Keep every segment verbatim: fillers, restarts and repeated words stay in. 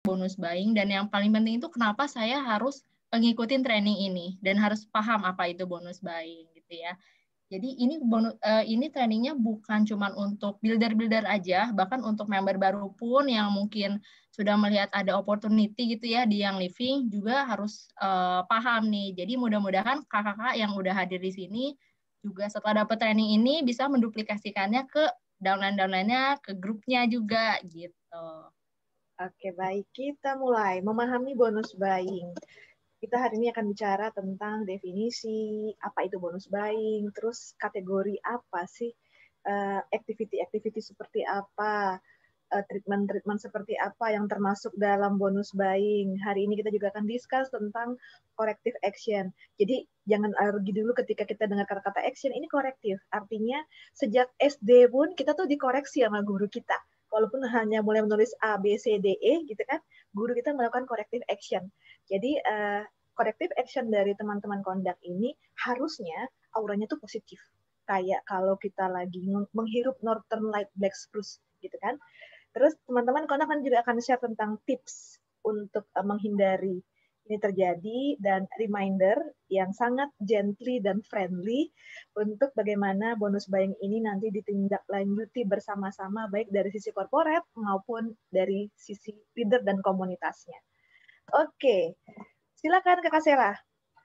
bonus buying, dan yang paling penting itu kenapa saya harus ngikutin training ini dan harus paham apa itu bonus buying gitu ya. Jadi ini bonus, uh, ini trainingnya bukan cuma untuk builder-builder aja, bahkan untuk member baru pun yang mungkin sudah melihat ada opportunity gitu ya di Young Living juga harus uh, paham nih. Jadi mudah-mudahan kakak-kakak yang udah hadir di sini juga setelah dapat training ini bisa menduplikasikannya ke downline-downline-nya, ke grupnya juga gitu. Oke, baik. Kita mulai memahami bonus buying. Kita hari ini akan bicara tentang definisi, apa itu bonus buying, terus kategori apa sih, uh, activity-activity seperti apa, uh, treatment-treatment seperti apa yang termasuk dalam bonus buying. Hari ini kita juga akan discuss tentang corrective action. Jadi jangan alergi dulu ketika kita dengar kata-kata action, ini korektif. Artinya sejak S D pun kita tuh dikoreksi sama guru kita. Walaupun hanya mulai menulis A, B, C, D, E, gitu kan, guru kita melakukan corrective action. Jadi, uh, corrective action dari teman-teman kondak ini harusnya auranya tuh positif. Kayak kalau kita lagi menghirup Northern Light Black Spruce, gitu kan. Terus teman-teman kondak kan juga akan share tentang tips untuk uh, menghindari ini terjadi, dan reminder yang sangat gently dan friendly untuk bagaimana bonus buying ini nanti ditindaklanjuti bersama-sama baik dari sisi korporat maupun dari sisi leader dan komunitasnya. Oke, silakan Kakak Sela.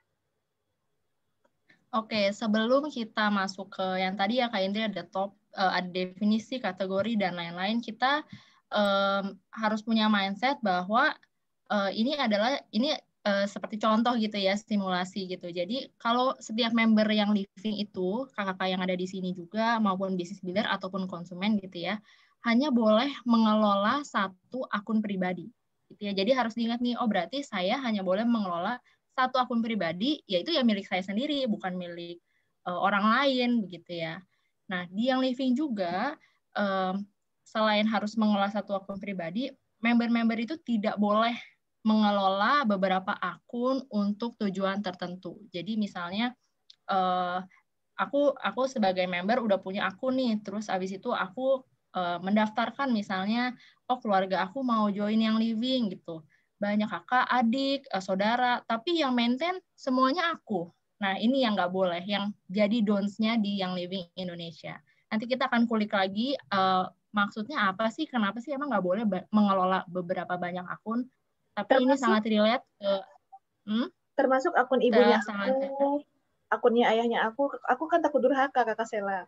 Oke, sebelum kita masuk ke yang tadi ya Kak Indri ada top, uh, ada definisi, kategori, dan lain-lain, kita um, harus punya mindset bahwa uh, ini adalah, ini uh, seperti contoh gitu ya, simulasi gitu. Jadi kalau setiap member yang living itu, kakak-kakak yang ada di sini juga, maupun business builder ataupun konsumen gitu ya, hanya boleh mengelola satu akun pribadi. Gitu ya. Jadi harus diingat nih, oh berarti saya hanya boleh mengelola satu akun pribadi, yaitu ya milik saya sendiri, bukan milik uh, orang lain, begitu ya. Nah, di Young Living juga, um, selain harus mengelola satu akun pribadi, member-member itu tidak boleh mengelola beberapa akun untuk tujuan tertentu. Jadi misalnya, uh, aku aku sebagai member udah punya akun nih, terus abis itu aku uh, mendaftarkan misalnya, oh keluarga aku mau join Young Living gitu. Banyak kakak, adik, saudara, tapi yang maintain semuanya aku. Nah, ini yang nggak boleh, yang jadi don'ts-nya di Young Living Indonesia. Nanti kita akan kulik lagi, uh, maksudnya apa sih, kenapa sih emang nggak boleh mengelola beberapa banyak akun, tapi termasuk, ini sangat relate ke... Hmm? Termasuk akun ibunya aku, akunnya ayahnya aku, aku kan takut durhaka, Kakak Sela.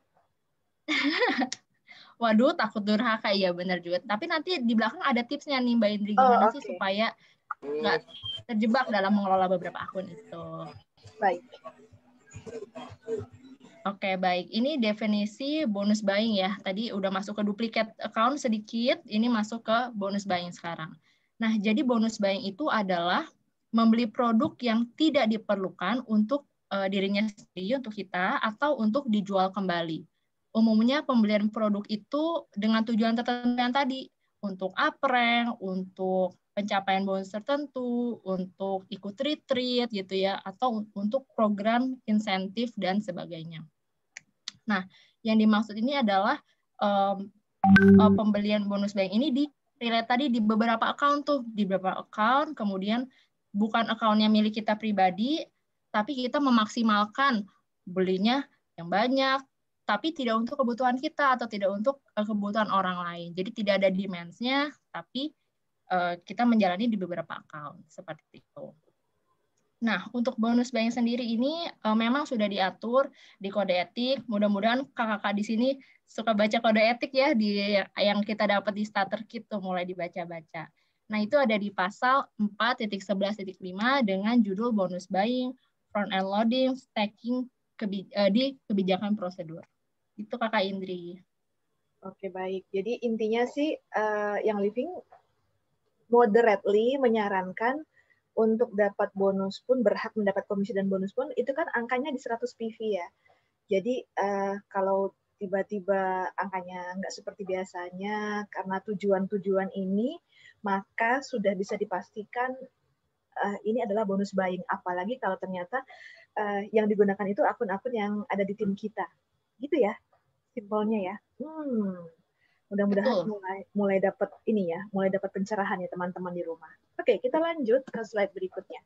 Waduh, takut durhaka, iya benar juga. Tapi nanti di belakang ada tipsnya nih Mbak Indri, gimana oh, okay. sih supaya nggak terjebak dalam mengelola beberapa akun itu. Baik. Oke, baik. Ini definisi bonus buying ya. Tadi udah masuk ke duplicate account sedikit, ini masuk ke bonus buying sekarang. Nah, jadi bonus buying itu adalah membeli produk yang tidak diperlukan untuk uh, dirinya sendiri, untuk kita, atau untuk dijual kembali. Umumnya pembelian produk itu dengan tujuan tertentu yang tadi, untuk uprank, untuk pencapaian bonus tertentu, untuk ikut retreat gitu ya, atau untuk program insentif dan sebagainya. Nah, yang dimaksud ini adalah um, uh, pembelian bonus buying ini di relate tadi di beberapa account tuh, di beberapa account, kemudian bukan account-nya milik kita pribadi, tapi kita memaksimalkan belinya yang banyak, tapi tidak untuk kebutuhan kita atau tidak untuk uh, kebutuhan orang lain. Jadi tidak ada demand-nya, tapi uh, kita menjalani di beberapa account seperti itu. Nah, untuk bonus buying sendiri ini uh, memang sudah diatur di kode etik. Mudah-mudahan kakak-kakak di sini suka baca kode etik ya, di yang kita dapat di starter kit tuh mulai dibaca-baca. Nah, itu ada di pasal empat titik sebelas titik lima dengan judul bonus buying, front end loading, stacking kebi uh, di kebijakan prosedur. Itu Kakak Indri. Oke, baik. Jadi intinya sih uh, yang living moderately menyarankan untuk dapat bonus pun, berhak mendapat komisi dan bonus pun, itu kan angkanya di seratus P V ya. Jadi uh, kalau tiba-tiba angkanya nggak seperti biasanya karena tujuan-tujuan ini, maka sudah bisa dipastikan uh, ini adalah bonus buying. Apalagi kalau ternyata uh, yang digunakan itu akun-akun yang ada di tim kita. Gitu ya, simpelnya ya. Hmm, Mudah-mudahan Betul. mulai mulai dapat ini ya, mulai dapat pencerahan ya teman-teman di rumah. Oke, kita lanjut ke slide berikutnya.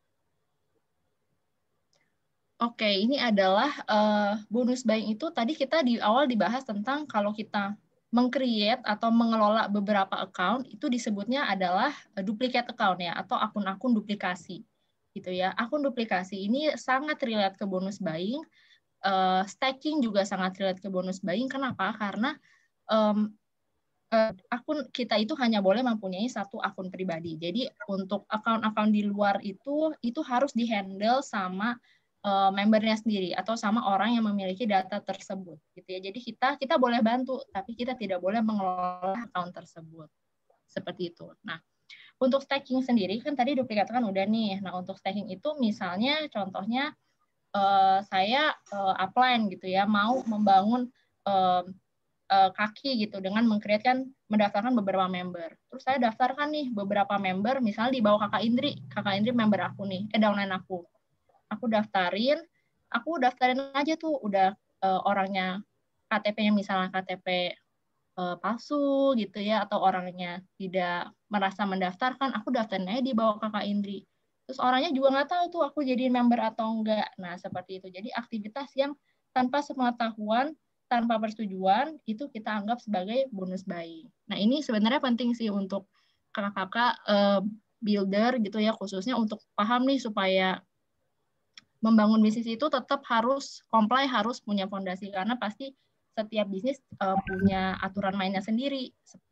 Oke, ini adalah uh, bonus buying itu tadi kita di awal dibahas tentang kalau kita meng-create atau mengelola beberapa account itu disebutnya adalah duplicate account ya atau akun-akun duplikasi gitu ya. Akun duplikasi ini sangat relate ke bonus buying, uh, stacking juga sangat relate ke bonus buying. Kenapa? Karena um, uh, akun kita itu hanya boleh mempunyai satu akun pribadi. Jadi untuk akun-akun di luar itu itu harus dihandle sama uh, membernya sendiri atau sama orang yang memiliki data tersebut gitu ya. Jadi kita kita boleh bantu tapi kita tidak boleh mengelola akun tersebut. Seperti itu. Nah, untuk stacking sendiri kan tadi duplikat kan udah nih. Nah, untuk stacking itu misalnya contohnya uh, saya uh, upline gitu ya, mau membangun uh, uh, kaki gitu dengan mengkreatkan mendaftarkan beberapa member. Terus saya daftarkan nih beberapa member, misalnya di bawah Kakak Indri, Kakak Indri member aku nih, eh downline aku. Aku daftarin, aku daftarin aja tuh udah uh, orangnya K T P-nya misalnya K T P uh, palsu gitu ya, atau orangnya tidak merasa mendaftarkan, aku daftarin aja di bawah Kakak Indri. Terus orangnya juga nggak tahu tuh aku jadi member atau enggak. Nah, seperti itu. Jadi aktivitas yang tanpa sepengetahuan, tanpa persetujuan, itu kita anggap sebagai bonus buying. Nah, ini sebenarnya penting sih untuk kakak-kakak uh, builder gitu ya, khususnya untuk paham nih supaya membangun bisnis itu tetap harus comply, harus punya fondasi. Karena pasti setiap bisnis uh, punya aturan mainnya sendiri.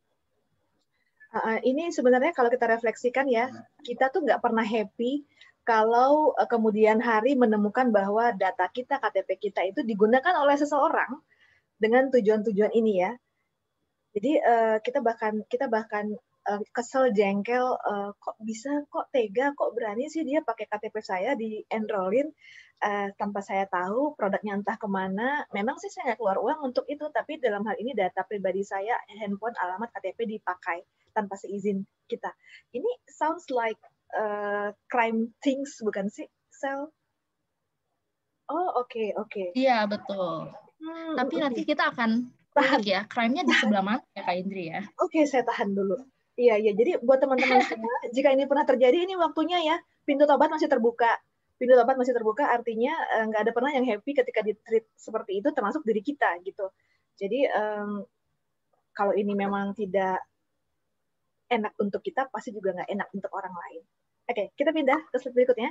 Uh, ini sebenarnya kalau kita refleksikan ya, kita tuh nggak pernah happy kalau uh, kemudian hari menemukan bahwa data kita, K T P kita itu digunakan oleh seseorang dengan tujuan-tujuan ini ya. Jadi uh, kita bahkan kita bahkan uh, kesel, jengkel, uh, kok bisa, kok tega, kok berani sih dia pakai K T P saya di enrollin uh, tanpa saya tahu produknya entah kemana. Memang sih saya nggak keluar uang untuk itu, tapi dalam hal ini data pribadi saya, handphone, alamat, K T P dipakai tanpa seizin kita. Ini sounds like uh, crime things, bukan sih, Sel? Oh, oke, okay, oke. Okay. Iya, betul. Hmm, Tapi okay. nanti kita akan tahan ya, crime-nya di sebelah mana ya, Kak Indri ya? Oke, okay, saya tahan dulu. Iya, iya. Jadi buat teman-teman semua, jika ini pernah terjadi, ini waktunya ya, pintu tobat masih terbuka. Pintu tobat masih terbuka, artinya nggak uh, ada pernah yang happy ketika di-treat seperti itu, termasuk diri kita, gitu. Jadi, um, kalau ini memang tidak enak untuk kita, pasti juga nggak enak untuk orang lain. Oke, okay, kita pindah ke slide berikutnya.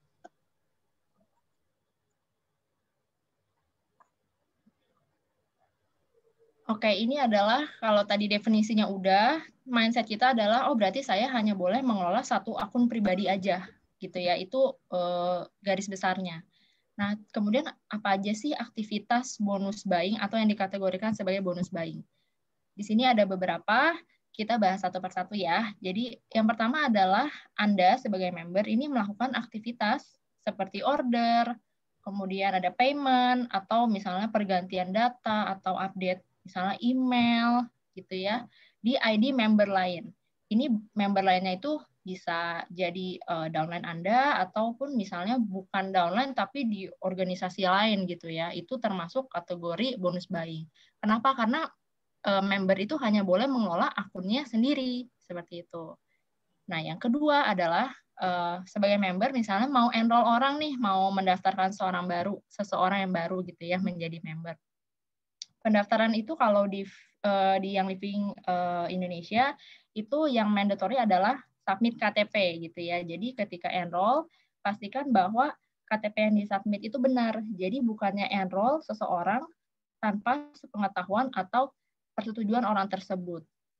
Oke, ini adalah kalau tadi definisinya udah, mindset kita adalah, oh berarti saya hanya boleh mengelola satu akun pribadi aja, gitu ya, itu eh, garis besarnya. Nah, kemudian apa aja sih aktivitas bonus buying atau yang dikategorikan sebagai bonus buying? Di sini ada beberapa, kita bahas satu persatu ya. Jadi yang pertama adalah Anda sebagai member ini melakukan aktivitas seperti order, kemudian ada payment, atau misalnya pergantian data, atau update misalnya email, gitu ya, di I D member lain. Ini member lainnya itu bisa jadi uh, downline Anda, ataupun misalnya bukan downline, tapi di organisasi lain gitu ya. Itu termasuk kategori bonus buying. Kenapa? Karena uh, member itu hanya boleh mengelola akunnya sendiri, seperti itu. Nah, yang kedua adalah uh, sebagai member misalnya mau enroll orang nih, mau mendaftarkan seorang baru, seseorang yang baru gitu ya menjadi member. Pendaftaran itu kalau di uh, di yang Living uh, Indonesia itu yang mandatory adalah submit K T P gitu ya. Jadi ketika enroll pastikan bahwa K T P yang disubmit itu benar. Jadi bukannya enroll seseorang tanpa sepengetahuan atau persetujuan orang tersebut.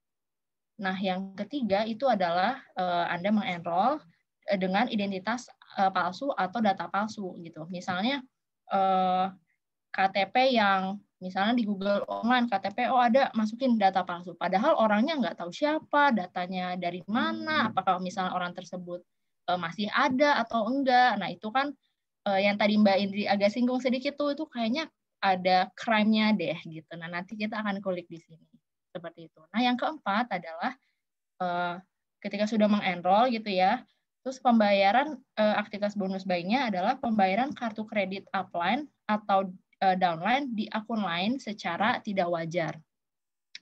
Nah, yang ketiga itu adalah uh, Anda mengenroll dengan identitas uh, palsu atau data palsu gitu. Misalnya uh, K T P yang misalnya di Google online K T P, oh ada masukin data palsu. Padahal orangnya nggak tahu siapa, datanya dari mana, apakah misalnya orang tersebut uh, masih ada atau enggak. Nah itu kan uh, yang tadi Mbak Indri agak singgung sedikit tuh, itu kayaknya ada crime-nya deh gitu. Nah nanti kita akan kulik di sini. Seperti itu. Nah yang keempat adalah uh, ketika sudah mengenroll gitu ya, terus pembayaran uh, aktivitas bonus buying-nya adalah pembayaran kartu kredit upline atau downline di akun lain secara tidak wajar.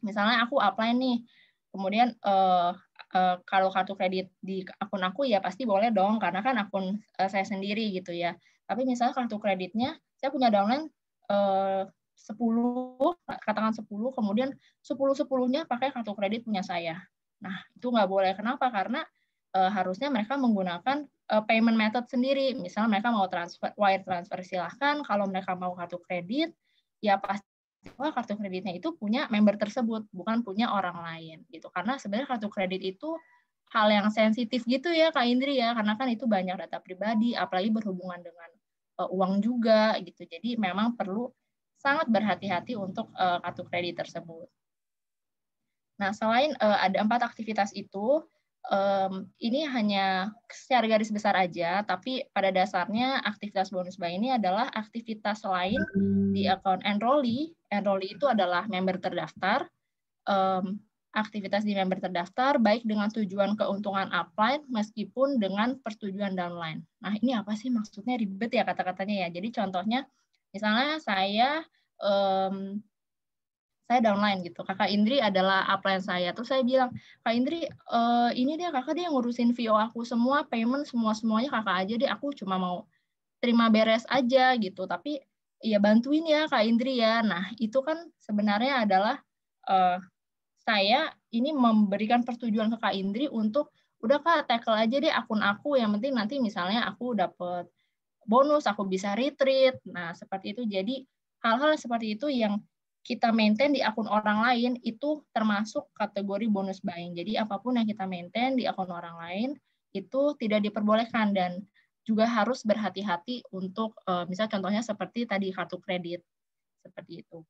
Misalnya aku apply nih, kemudian uh, uh, kalau kartu kredit di akun aku ya pasti boleh dong, karena kan akun uh, saya sendiri gitu ya. Tapi misalnya kartu kreditnya, saya punya downline uh, sepuluh, katakan sepuluh, kemudian sepuluh-sepuluhnya pakai kartu kredit punya saya. Nah, itu nggak boleh. Kenapa? Karena uh, harusnya mereka menggunakan uh, payment method sendiri. Misalnya mereka mau transfer, wire transfer silahkan. Kalau mereka mau kartu kredit, ya pasti wah kartu kreditnya itu punya member tersebut, bukan punya orang lain gitu. Karena sebenarnya kartu kredit itu hal yang sensitif gitu ya Kak Indri ya, karena kan itu banyak data pribadi, apalagi berhubungan dengan uh, uang juga gitu. Jadi memang perlu sangat berhati-hati untuk uh, kartu kredit tersebut. Nah, selain uh, ada empat aktivitas itu, Um, ini hanya secara garis besar aja, tapi pada dasarnya aktivitas bonus buy ini adalah aktivitas lain di akun enrollee. Enrollee itu adalah member terdaftar. Um, aktivitas di member terdaftar baik dengan tujuan keuntungan upline meskipun dengan persetujuan downline. Nah, ini apa sih maksudnya, ribet ya kata-katanya ya. Jadi contohnya, misalnya saya um, saya downline gitu. Kakak Indri adalah upline saya. Terus saya bilang, Kak Indri, uh, ini dia kakak dia ngurusin V O aku semua, payment semua-semuanya kakak aja deh. Aku cuma mau terima beres aja gitu. Tapi ya bantuin ya Kak Indri ya. Nah, itu kan sebenarnya adalah uh, saya ini memberikan persetujuan ke Kak Indri untuk udah Kak tackle aja deh akun aku. Yang penting nanti misalnya aku dapat bonus, aku bisa retreat. Nah, seperti itu. Jadi hal-hal seperti itu yang kita maintain di akun orang lain itu termasuk kategori bonus buying. Jadi apapun yang kita maintain di akun orang lain itu tidak diperbolehkan dan juga harus berhati-hati untuk uh, misalnya contohnya seperti tadi kartu kredit seperti itu.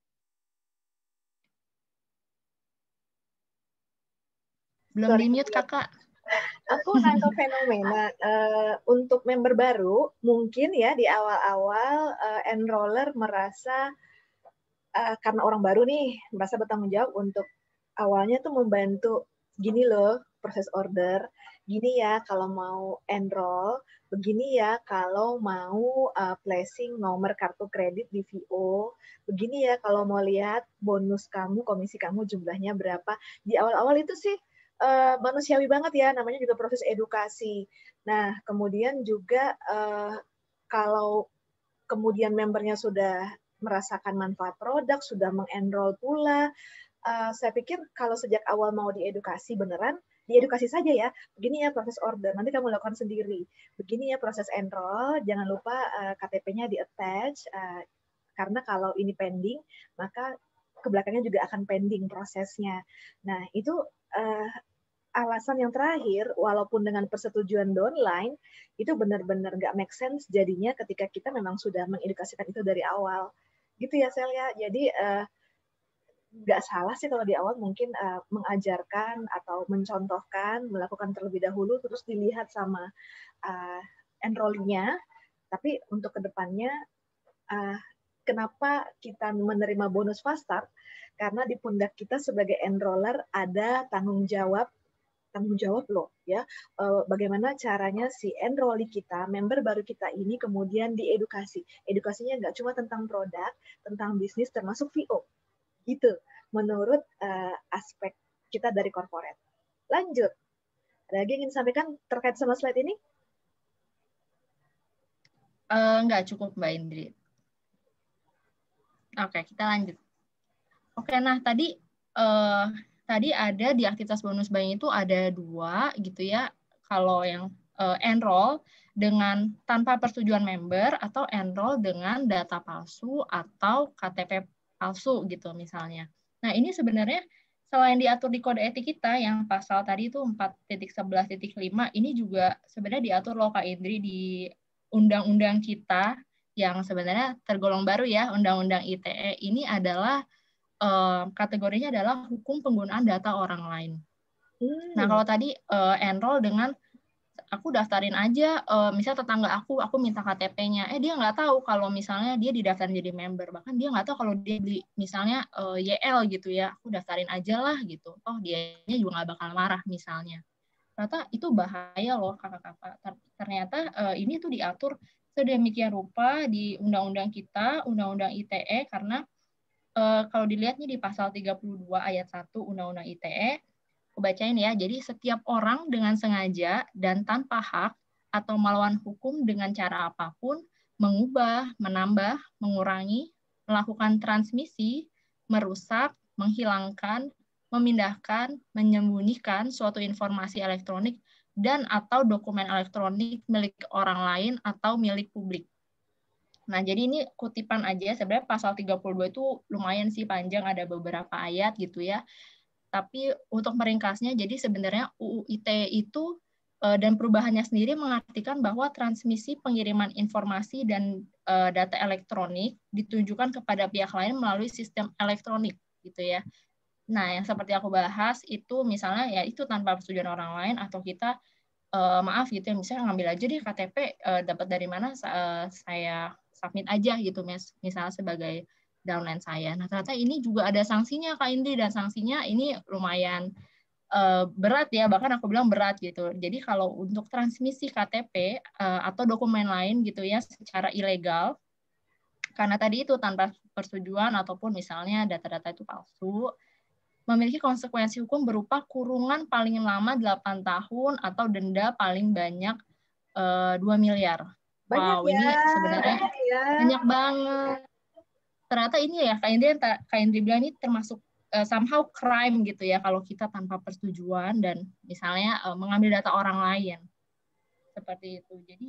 Belum di-mute Kakak. Aku nangkep fenomena uh, untuk member baru mungkin ya di awal-awal uh, enroller merasa uh, karena orang baru nih merasa bertanggung jawab untuk awalnya tuh membantu gini loh proses order, gini ya kalau mau enroll, begini ya kalau mau uh, placing nomor kartu kredit di V O, begini ya kalau mau lihat bonus kamu, komisi kamu jumlahnya berapa. Di awal-awal itu sih uh, manusiawi banget ya, namanya juga proses edukasi. Nah, kemudian juga uh, kalau kemudian membernya sudah merasakan manfaat produk, sudah mengenroll pula, uh, saya pikir kalau sejak awal mau diedukasi beneran, diedukasi saja ya. Begini ya proses order, nanti kamu lakukan sendiri. Begini ya proses enroll, jangan lupa uh, K T P-nya di-attach, uh, karena kalau ini pending, maka ke belakangnya juga akan pending prosesnya. Nah, itu uh, alasan yang terakhir, walaupun dengan persetujuan downline, itu benar-benar nggak make sense jadinya ketika kita memang sudah mengedukasikan itu dari awal. Gitu ya, Celia. Jadi, uh, nggak salah sih kalau di awal mungkin uh, mengajarkan atau mencontohkan, melakukan terlebih dahulu, terus dilihat sama uh, enrollee-nya. Tapi untuk kedepannya, uh, kenapa kita menerima bonus fast start? Karena di pundak kita sebagai enroller ada tanggung jawab tanggung jawab loh ya, bagaimana caranya si enrollee kita, member baru kita ini kemudian diedukasi. Edukasinya nggak cuma tentang produk, tentang bisnis, termasuk V O. Gitu, menurut uh, aspek kita dari corporate. Lanjut, ada lagi yang ingin sampaikan terkait sama slide ini? Uh, nggak cukup Mbak Indri. Oke, kita lanjut. Oke, nah tadi uh, tadi ada di aktivitas bonus buying itu ada dua gitu ya. Kalau yang uh, enroll dengan tanpa persetujuan member atau enroll dengan data palsu atau K T P palsu gitu misalnya. Nah, ini sebenarnya selain diatur di kode etik kita yang pasal tadi itu empat titik sebelas titik lima, ini juga sebenarnya diatur loh Kak Indri di undang-undang kita yang sebenarnya tergolong baru ya, Undang-Undang I T E. Ini adalah Uh, kategorinya adalah hukum penggunaan data orang lain. Hmm. Nah, kalau tadi uh, enroll dengan aku daftarin aja, uh, misalnya tetangga aku, aku minta K T P-nya, eh dia nggak tahu kalau misalnya dia didaftarin jadi member, bahkan dia nggak tahu kalau dia beli misalnya uh, Y L gitu ya, aku daftarin aja lah gitu, oh dianya juga nggak bakal marah misalnya. Ternyata itu bahaya loh kakak-kakak. Ternyata uh, ini tuh diatur sedemikian rupa di undang-undang kita, Undang-Undang I T E, karena uh, kalau dilihat nih di pasal tiga puluh dua ayat satu Undang-Undang I T E, aku bacain ya. Jadi setiap orang dengan sengaja dan tanpa hak atau melawan hukum dengan cara apapun mengubah, menambah, mengurangi, melakukan transmisi, merusak, menghilangkan, memindahkan, menyembunyikan suatu informasi elektronik dan atau dokumen elektronik milik orang lain atau milik publik. Nah, jadi ini kutipan aja, sebenarnya pasal tiga puluh dua itu lumayan sih panjang, ada beberapa ayat gitu ya. Tapi untuk meringkasnya, jadi sebenarnya U U I T E itu dan perubahannya sendiri mengartikan bahwa transmisi pengiriman informasi dan data elektronik ditujukan kepada pihak lain melalui sistem elektronik gitu ya. Nah, yang seperti aku bahas itu misalnya ya itu tanpa persetujuan orang lain atau kita uh, maaf gitu ya, misalnya ngambil aja deh K T P uh, dapat dari mana uh, saya submit aja gitu misalnya sebagai downline saya. Nah, ternyata ini juga ada sanksinya Kak Indri, dan sanksinya ini lumayan uh, berat ya, bahkan aku bilang berat gitu. Jadi kalau untuk transmisi K T P uh, atau dokumen lain gitu ya secara ilegal, karena tadi itu tanpa persetujuan ataupun misalnya data-data itu palsu, memiliki konsekuensi hukum berupa kurungan paling lama delapan tahun atau denda paling banyak uh, dua miliar. Banyak Wow, ya, ini sebenarnya banyak, ya. banyak banget. Ternyata ini ya, Kak Indri, Kak Indri bilang ini termasuk uh, somehow crime gitu ya, kalau kita tanpa persetujuan dan misalnya uh, mengambil data orang lain. Seperti itu. Jadi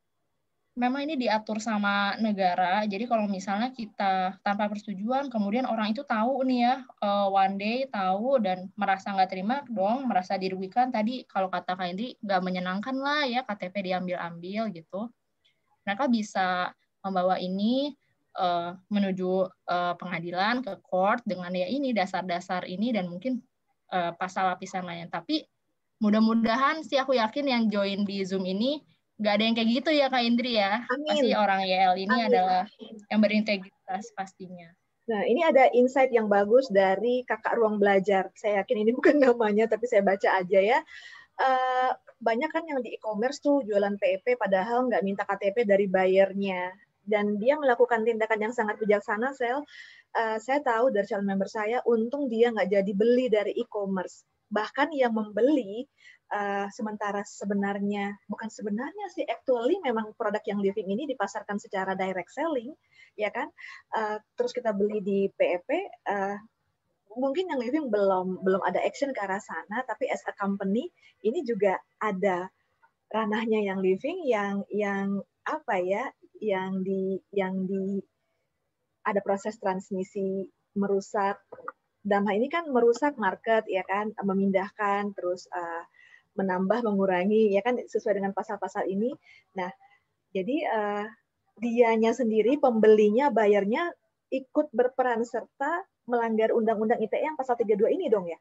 memang ini diatur sama negara, jadi kalau misalnya kita tanpa persetujuan, kemudian orang itu tahu nih ya, uh, one day tahu dan merasa nggak terima dong, merasa dirugikan, tadi kalau kata Kak Indri, nggak menyenangkan lah ya, K T P diambil-ambil gitu. Mereka bisa membawa ini uh, menuju uh, pengadilan, ke court, dengan ya ini, dasar-dasar ini, dan mungkin uh, pasal lapisan lain. Tapi mudah-mudahan sih aku yakin yang join di Zoom ini nggak ada yang kayak gitu ya Kak Indri ya. Amin. Pasti orang Y L ini Amin. adalah yang berintegritas pastinya. Nah, ini ada insight yang bagus dari Kakak Ruang Belajar. Saya yakin ini bukan namanya, tapi saya baca aja ya. Uh, banyak kan yang di e-commerce tuh jualan P E P padahal nggak minta K T P dari buyernya. Dan dia melakukan tindakan yang sangat bijaksana, Sel. Uh, saya tahu dari calon member saya, untung dia nggak jadi beli dari e-commerce. Bahkan yang membeli, Uh, sementara sebenarnya, bukan sebenarnya sih, actually memang produk yang living ini dipasarkan secara direct selling, ya kan? Uh, terus kita beli di P E P, uh, mungkin yang living belum belum ada action ke arah sana, tapi as a company ini juga ada ranahnya yang living, yang yang apa ya, yang di yang di ada proses transmisi merusak. Dalam hal ini kan merusak market, ya kan, memindahkan, terus uh, menambah, mengurangi, ya kan, sesuai dengan pasal-pasal ini. Nah, jadi uh, dianya sendiri, pembelinya, bayarnya ikut berperan serta melanggar Undang-Undang I T E yang pasal tiga puluh dua ini dong ya?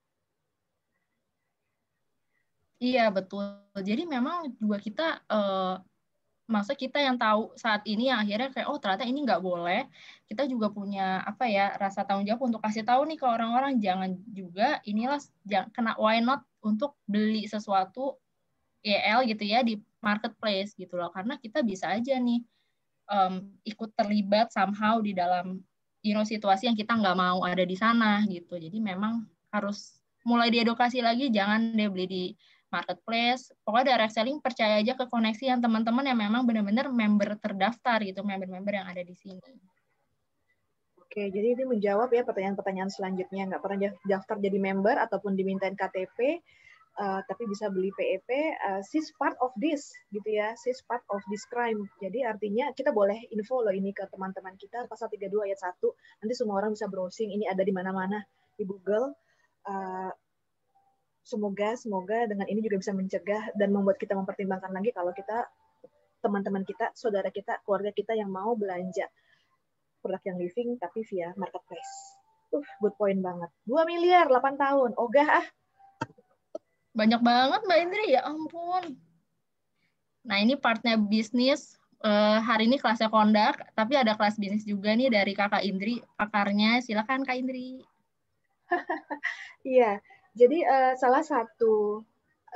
Iya, betul. Jadi memang juga kita, uh, maksudnya kita yang tahu saat ini yang akhirnya kayak, oh ternyata ini nggak boleh, kita juga punya apa ya, rasa tanggung jawab untuk kasih tahu nih ke orang-orang, jangan juga inilah, jangan, kena why not untuk beli sesuatu Y L gitu ya di marketplace gitu loh, karena kita bisa aja nih um, ikut terlibat somehow di dalam you know, situasi yang kita nggak mau ada di sana gitu. Jadi memang harus mulai diedukasi lagi, jangan deh beli di marketplace. Pokoknya direct selling, percaya aja ke koneksi yang teman-teman yang memang benar-benar member terdaftar gitu, member-member yang ada di sini. Oke, jadi ini menjawab ya pertanyaan-pertanyaan selanjutnya. Nggak pernah daftar jadi member ataupun dimintain K T P, uh, tapi bisa beli P E P. Uh, she's part of this, gitu ya. She's part of this crime. Jadi artinya kita boleh info loh ini ke teman-teman kita, pasal tiga puluh dua ayat satu. Nanti semua orang bisa browsing, ini ada di mana-mana di Google. Uh, semoga, semoga dengan ini juga bisa mencegah dan membuat kita mempertimbangkan lagi kalau kita, teman-teman kita, saudara kita, keluarga kita yang mau belanja produk yang living tapi via marketplace. Uh, good point banget. dua miliar, delapan tahun. Ogah ah. Banyak banget Mbak Indri, ya ampun. Nah, ini partnya bisnis. Uh, hari ini kelasnya kondak, tapi ada kelas bisnis juga nih dari Kakak Indri, pakarnya. Silakan Kak Indri. Iya, jadi uh, salah satu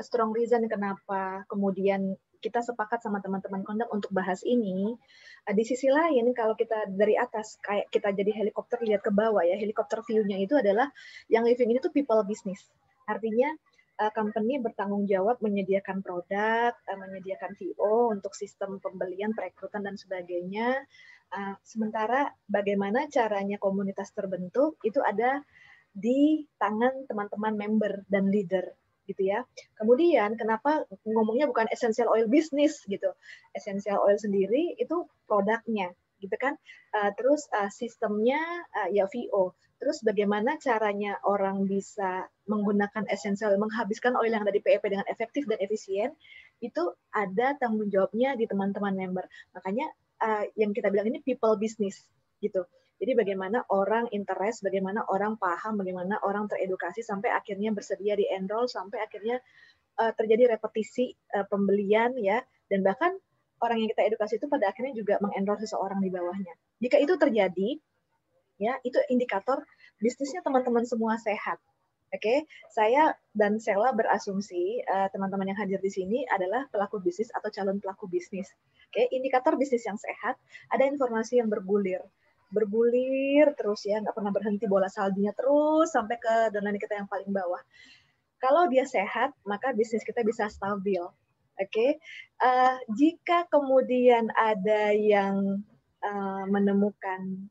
strong reason kenapa kemudian kita sepakat sama teman-teman Kondak untuk bahas ini. Di sisi lain, kalau kita dari atas, kayak kita jadi helikopter lihat ke bawah ya, helikopter view-nya itu adalah yang living ini tuh people business. Artinya company bertanggung jawab menyediakan produk, menyediakan V O untuk sistem pembelian, perekrutan, dan sebagainya. Sementara bagaimana caranya komunitas terbentuk, itu ada di tangan teman-teman member dan leader. Gitu ya. Kemudian kenapa ngomongnya bukan essential oil business gitu. Essential oil sendiri itu produknya gitu kan. Uh, terus uh, sistemnya uh, ya V O. Terus bagaimana caranya orang bisa menggunakan essential, menghabiskan oil yang ada di P E P dengan efektif dan efisien, itu ada tanggung jawabnya di teman-teman member. Makanya uh, yang kita bilang ini people business gitu. Jadi bagaimana orang interest, bagaimana orang paham, bagaimana orang teredukasi sampai akhirnya bersedia di enroll, sampai akhirnya uh, terjadi repetisi uh, pembelian ya, dan bahkan orang yang kita edukasi itu pada akhirnya juga mengenroll seseorang di bawahnya. Jika itu terjadi, ya itu indikator bisnisnya teman-teman semua sehat. Oke, okay? Saya dan Sela berasumsi uh, teman-teman yang hadir di sini adalah pelaku bisnis atau calon pelaku bisnis. Oke, okay? Indikator bisnis yang sehat, ada informasi yang bergulir. bergulir terus ya, nggak pernah berhenti bola saljunya terus sampai ke domain kita yang paling bawah. Kalau dia sehat, maka bisnis kita bisa stabil. Oke, okay? uh, jika kemudian ada yang uh, menemukan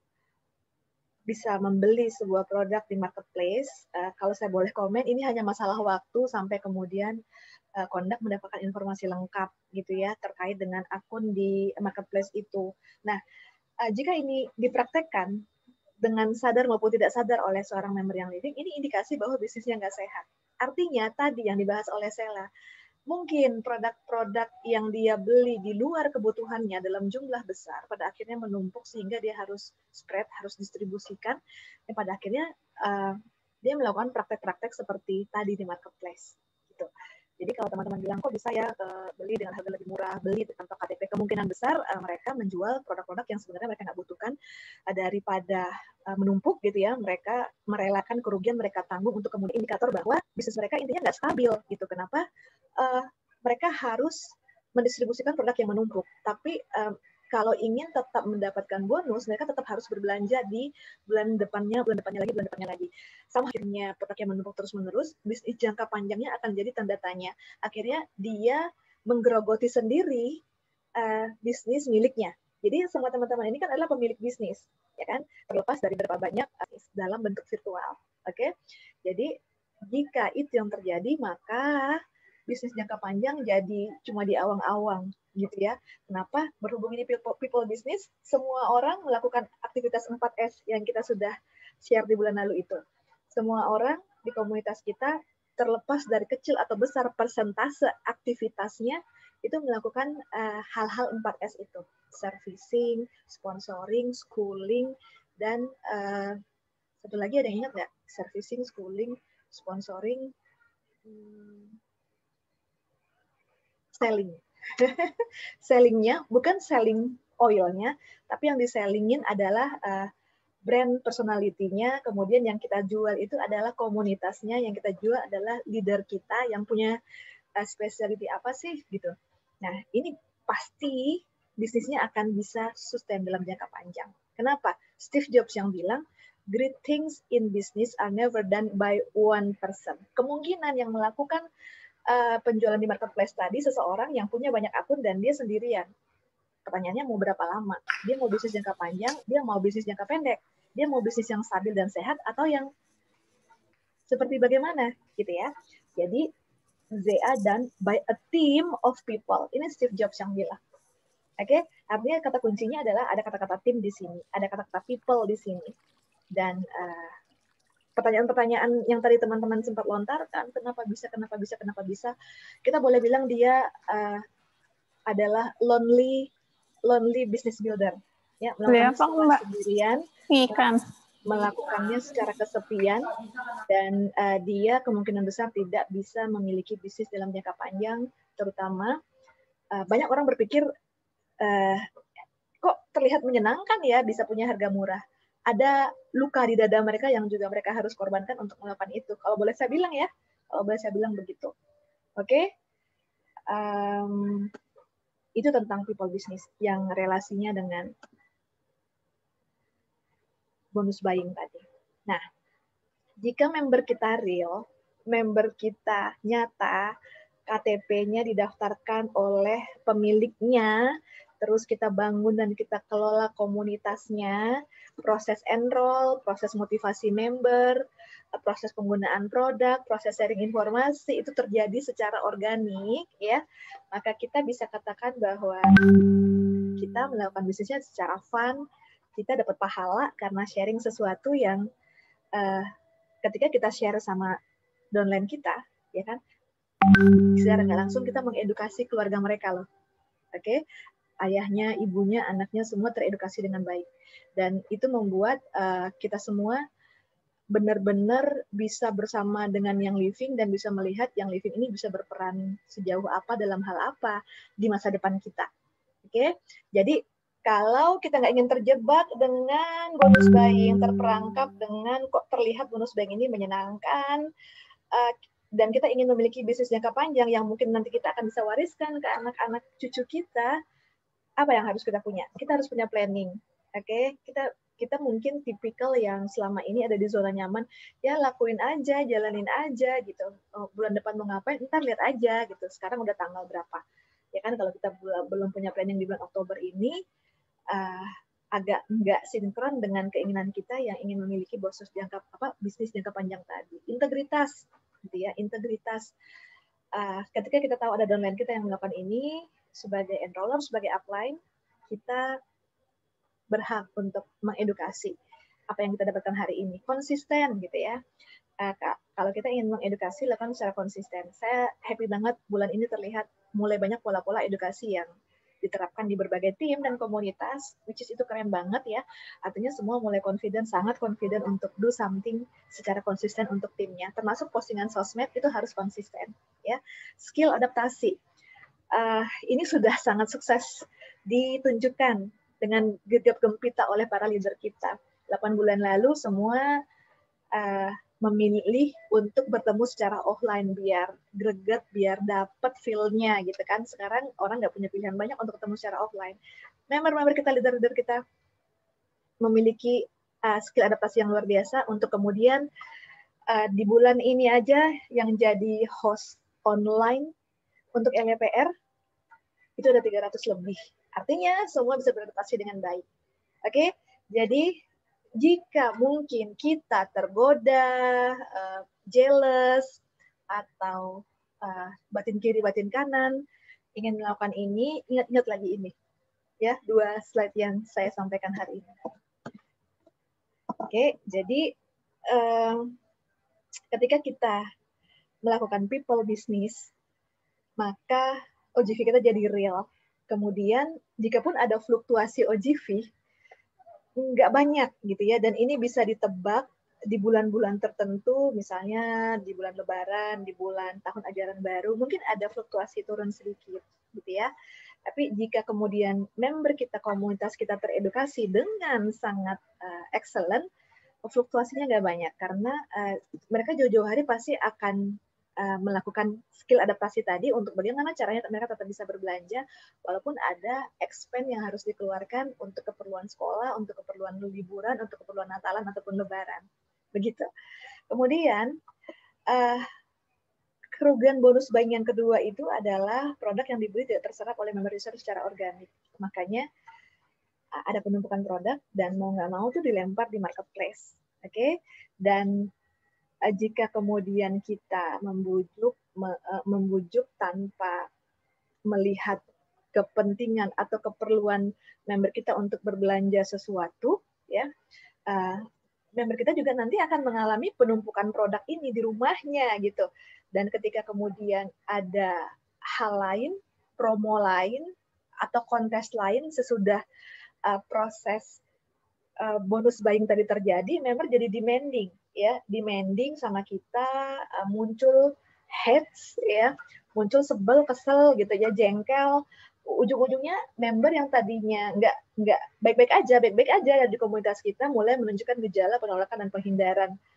bisa membeli sebuah produk di marketplace, uh, kalau saya boleh komen, ini hanya masalah waktu sampai kemudian uh, Kondak mendapatkan informasi lengkap gitu ya terkait dengan akun di marketplace itu. Nah, jika ini dipraktekkan dengan sadar maupun tidak sadar oleh seorang member yang living, ini indikasi bahwa bisnisnya nggak sehat. Artinya tadi yang dibahas oleh Sela, mungkin produk-produk yang dia beli di luar kebutuhannya dalam jumlah besar, pada akhirnya menumpuk sehingga dia harus spread, harus distribusikan, dan pada akhirnya uh, dia melakukan praktek-praktek seperti tadi di marketplace. Gitu. Jadi kalau teman-teman bilang, kok bisa ya uh, beli dengan harga lebih murah, beli tanpa K T P, kemungkinan besar uh, mereka menjual produk-produk yang sebenarnya mereka nggak butuhkan uh, daripada uh, menumpuk gitu ya, mereka merelakan kerugian mereka tanggung untuk kemudian indikator bahwa bisnis mereka intinya nggak stabil gitu. Kenapa? Uh, mereka harus mendistribusikan produk yang menumpuk. Tapi uh, kalau ingin tetap mendapatkan bonus, mereka tetap harus berbelanja di bulan depannya, bulan depannya lagi, bulan depannya lagi. Sama akhirnya produk yang menumpuk terus-menerus, bisnis jangka panjangnya akan jadi tanda tanya. Akhirnya dia menggerogoti sendiri uh, bisnis miliknya. Jadi semua teman-teman ini kan adalah pemilik bisnis, ya kan? Terlepas dari berapa banyak uh, dalam bentuk virtual. Oke? Okay? Jadi jika itu yang terjadi, maka bisnis jangka panjang jadi cuma di awang-awang gitu ya. Kenapa? Berhubung ini people, people business, semua orang melakukan aktivitas empat S yang kita sudah share di bulan lalu itu. Semua orang di komunitas kita, terlepas dari kecil atau besar persentase aktivitasnya, itu melakukan uh, hal-hal empat S itu. Servicing, sponsoring, schooling, dan uh, satu lagi ada yang ingat nggak? Servicing, schooling, sponsoring, hmm, selling. Sellingnya bukan selling oilnya, tapi yang disellingin adalah uh, brand personality-nya, kemudian yang kita jual itu adalah komunitasnya, yang kita jual adalah leader kita yang punya uh, specialty apa sih gitu. Nah, ini pasti bisnisnya akan bisa sustain dalam jangka panjang. Kenapa? Steve Jobs yang bilang, great things in business are never done by one person. Kemungkinan yang melakukan Uh, penjualan di marketplace tadi seseorang yang punya banyak akun dan dia sendirian. Pertanyaannya mau berapa lama? Dia mau bisnis jangka panjang, dia mau bisnis jangka pendek, dia mau bisnis yang stabil dan sehat atau yang seperti bagaimana gitu ya. Jadi they are done by a team of people. Ini Steve Jobs yang bilang. Oke, okay? Artinya kata kuncinya adalah ada kata-kata tim di sini, ada kata-kata people di sini. Dan uh, pertanyaan-pertanyaan yang tadi teman-teman sempat lontarkan, kenapa bisa, kenapa bisa, kenapa bisa, kita boleh bilang dia uh, adalah lonely, lonely business builder, ya, melakukan secara sendirian, Ikan. melakukannya secara kesepian, dan uh, dia kemungkinan besar tidak bisa memiliki bisnis dalam jangka panjang, terutama uh, banyak orang berpikir, uh, kok terlihat menyenangkan ya bisa punya harga murah. Ada luka di dada mereka yang juga mereka harus korbankan untuk melakukan itu. Kalau boleh saya bilang ya, kalau boleh saya bilang begitu. Oke, um, itu tentang people business yang relasinya dengan bonus buying tadi. Nah, jika member kita real, member kita nyata, K T P-nya didaftarkan oleh pemiliknya, terus kita bangun dan kita kelola komunitasnya, proses enroll, proses motivasi member, proses penggunaan produk, proses sharing informasi itu terjadi secara organik, ya, maka kita bisa katakan bahwa kita melakukan bisnisnya secara fun, kita dapat pahala karena sharing sesuatu yang uh, ketika kita share sama downline kita, ya kan, secara nggak langsung kita mengedukasi keluarga mereka loh, oke, okay? Ayahnya, ibunya, anaknya semua teredukasi dengan baik, dan itu membuat uh, kita semua benar-benar bisa bersama dengan yang living dan bisa melihat yang living ini bisa berperan sejauh apa dalam hal apa di masa depan kita, oke? Okay? Jadi kalau kita nggak ingin terjebak dengan bonus buying, terperangkap dengan kok terlihat bonus buying ini menyenangkan, uh, dan kita ingin memiliki bisnis jangka panjang yang mungkin nanti kita akan bisa wariskan ke anak-anak cucu kita, apa yang harus kita punya? Kita harus punya planning, oke? Okay? Kita kita mungkin tipikal yang selama ini ada di zona nyaman, ya lakuin aja, jalanin aja gitu. Oh, bulan depan mau ngapain? Ntar lihat aja gitu. Sekarang udah tanggal berapa? Ya kan kalau kita belum punya planning di bulan Oktober ini, uh, agak nggak sinkron dengan keinginan kita yang ingin memiliki bisnis jangka apa bisnis jangka panjang tadi. Integritas, gitu ya, integritas. Uh, ketika kita tahu ada downline kita yang melakukan ini sebagai enroller, sebagai upline, kita berhak untuk mengedukasi apa yang kita dapatkan hari ini. Konsisten, gitu ya. Uh, kalau kita ingin mengedukasi, lakukan secara konsisten. Saya happy banget bulan ini terlihat mulai banyak pola-pola edukasi yang diterapkan di berbagai tim dan komunitas, which is itu keren banget ya. Artinya semua mulai confident, sangat confident untuk do something secara konsisten untuk timnya. Termasuk postingan sosmed itu harus konsisten, ya. Skill adaptasi. Uh, ini sudah sangat sukses ditunjukkan dengan gegap gempita oleh para leader kita. delapan bulan lalu semua uh, memilih untuk bertemu secara offline biar greget, biar dapat feel-nya gitu kan. Sekarang orang nggak punya pilihan banyak untuk ketemu secara offline. Member-member kita, leader-leader kita memiliki uh, skill adaptasi yang luar biasa untuk kemudian uh, di bulan ini aja yang jadi host online untuk L P R itu ada tiga ratus lebih. Artinya semua bisa beradaptasi dengan baik. Oke, okay? Jadi jika mungkin kita tergoda, uh, jealous, atau uh, batin kiri, batin kanan, ingin melakukan ini, ingat-ingat lagi ini. Ya, dua slide yang saya sampaikan hari ini. Oke, okay, jadi um, ketika kita melakukan people business, maka O G V kita jadi real. Kemudian, jika pun ada fluktuasi O G V, nggak banyak gitu ya, dan ini bisa ditebak di bulan-bulan tertentu, misalnya di bulan Lebaran, di bulan tahun ajaran baru, mungkin ada fluktuasi turun sedikit gitu ya. Tapi jika kemudian member kita, komunitas kita teredukasi dengan sangat uh, excellent, fluktuasinya nggak banyak, karena uh, mereka jauh-jauh hari pasti akan uh, melakukan skill adaptasi tadi untuk bagaimana caranya mereka tetap bisa berbelanja, walaupun ada expense yang harus dikeluarkan untuk keperluan sekolah, untuk keperluan liburan, untuk keperluan Natalan ataupun Lebaran. Begitu. Kemudian, uh, kerugian bonus buying yang kedua itu adalah produk yang dibeli tidak terserap oleh member user secara organik. Makanya, ada penumpukan produk dan mau nggak mau tuh dilempar di marketplace, oke? Okay? Dan uh, jika kemudian kita membujuk me, uh, membujuk tanpa melihat kepentingan atau keperluan member kita untuk berbelanja sesuatu, ya, uh, member kita juga nanti akan mengalami penumpukan produk ini di rumahnya gitu. Dan ketika kemudian ada hal lain, promo lain atau kontes lain sesudah Uh, proses uh, bonus buying tadi terjadi, member jadi demanding, ya, demanding sama kita, uh, muncul hates, ya, muncul sebel, kesel, gitu ya, jengkel. Ujung-ujungnya member yang tadinya nggak nggak baik-baik aja, baik-baik aja di komunitas kita mulai menunjukkan gejala penolakan dan penghindaran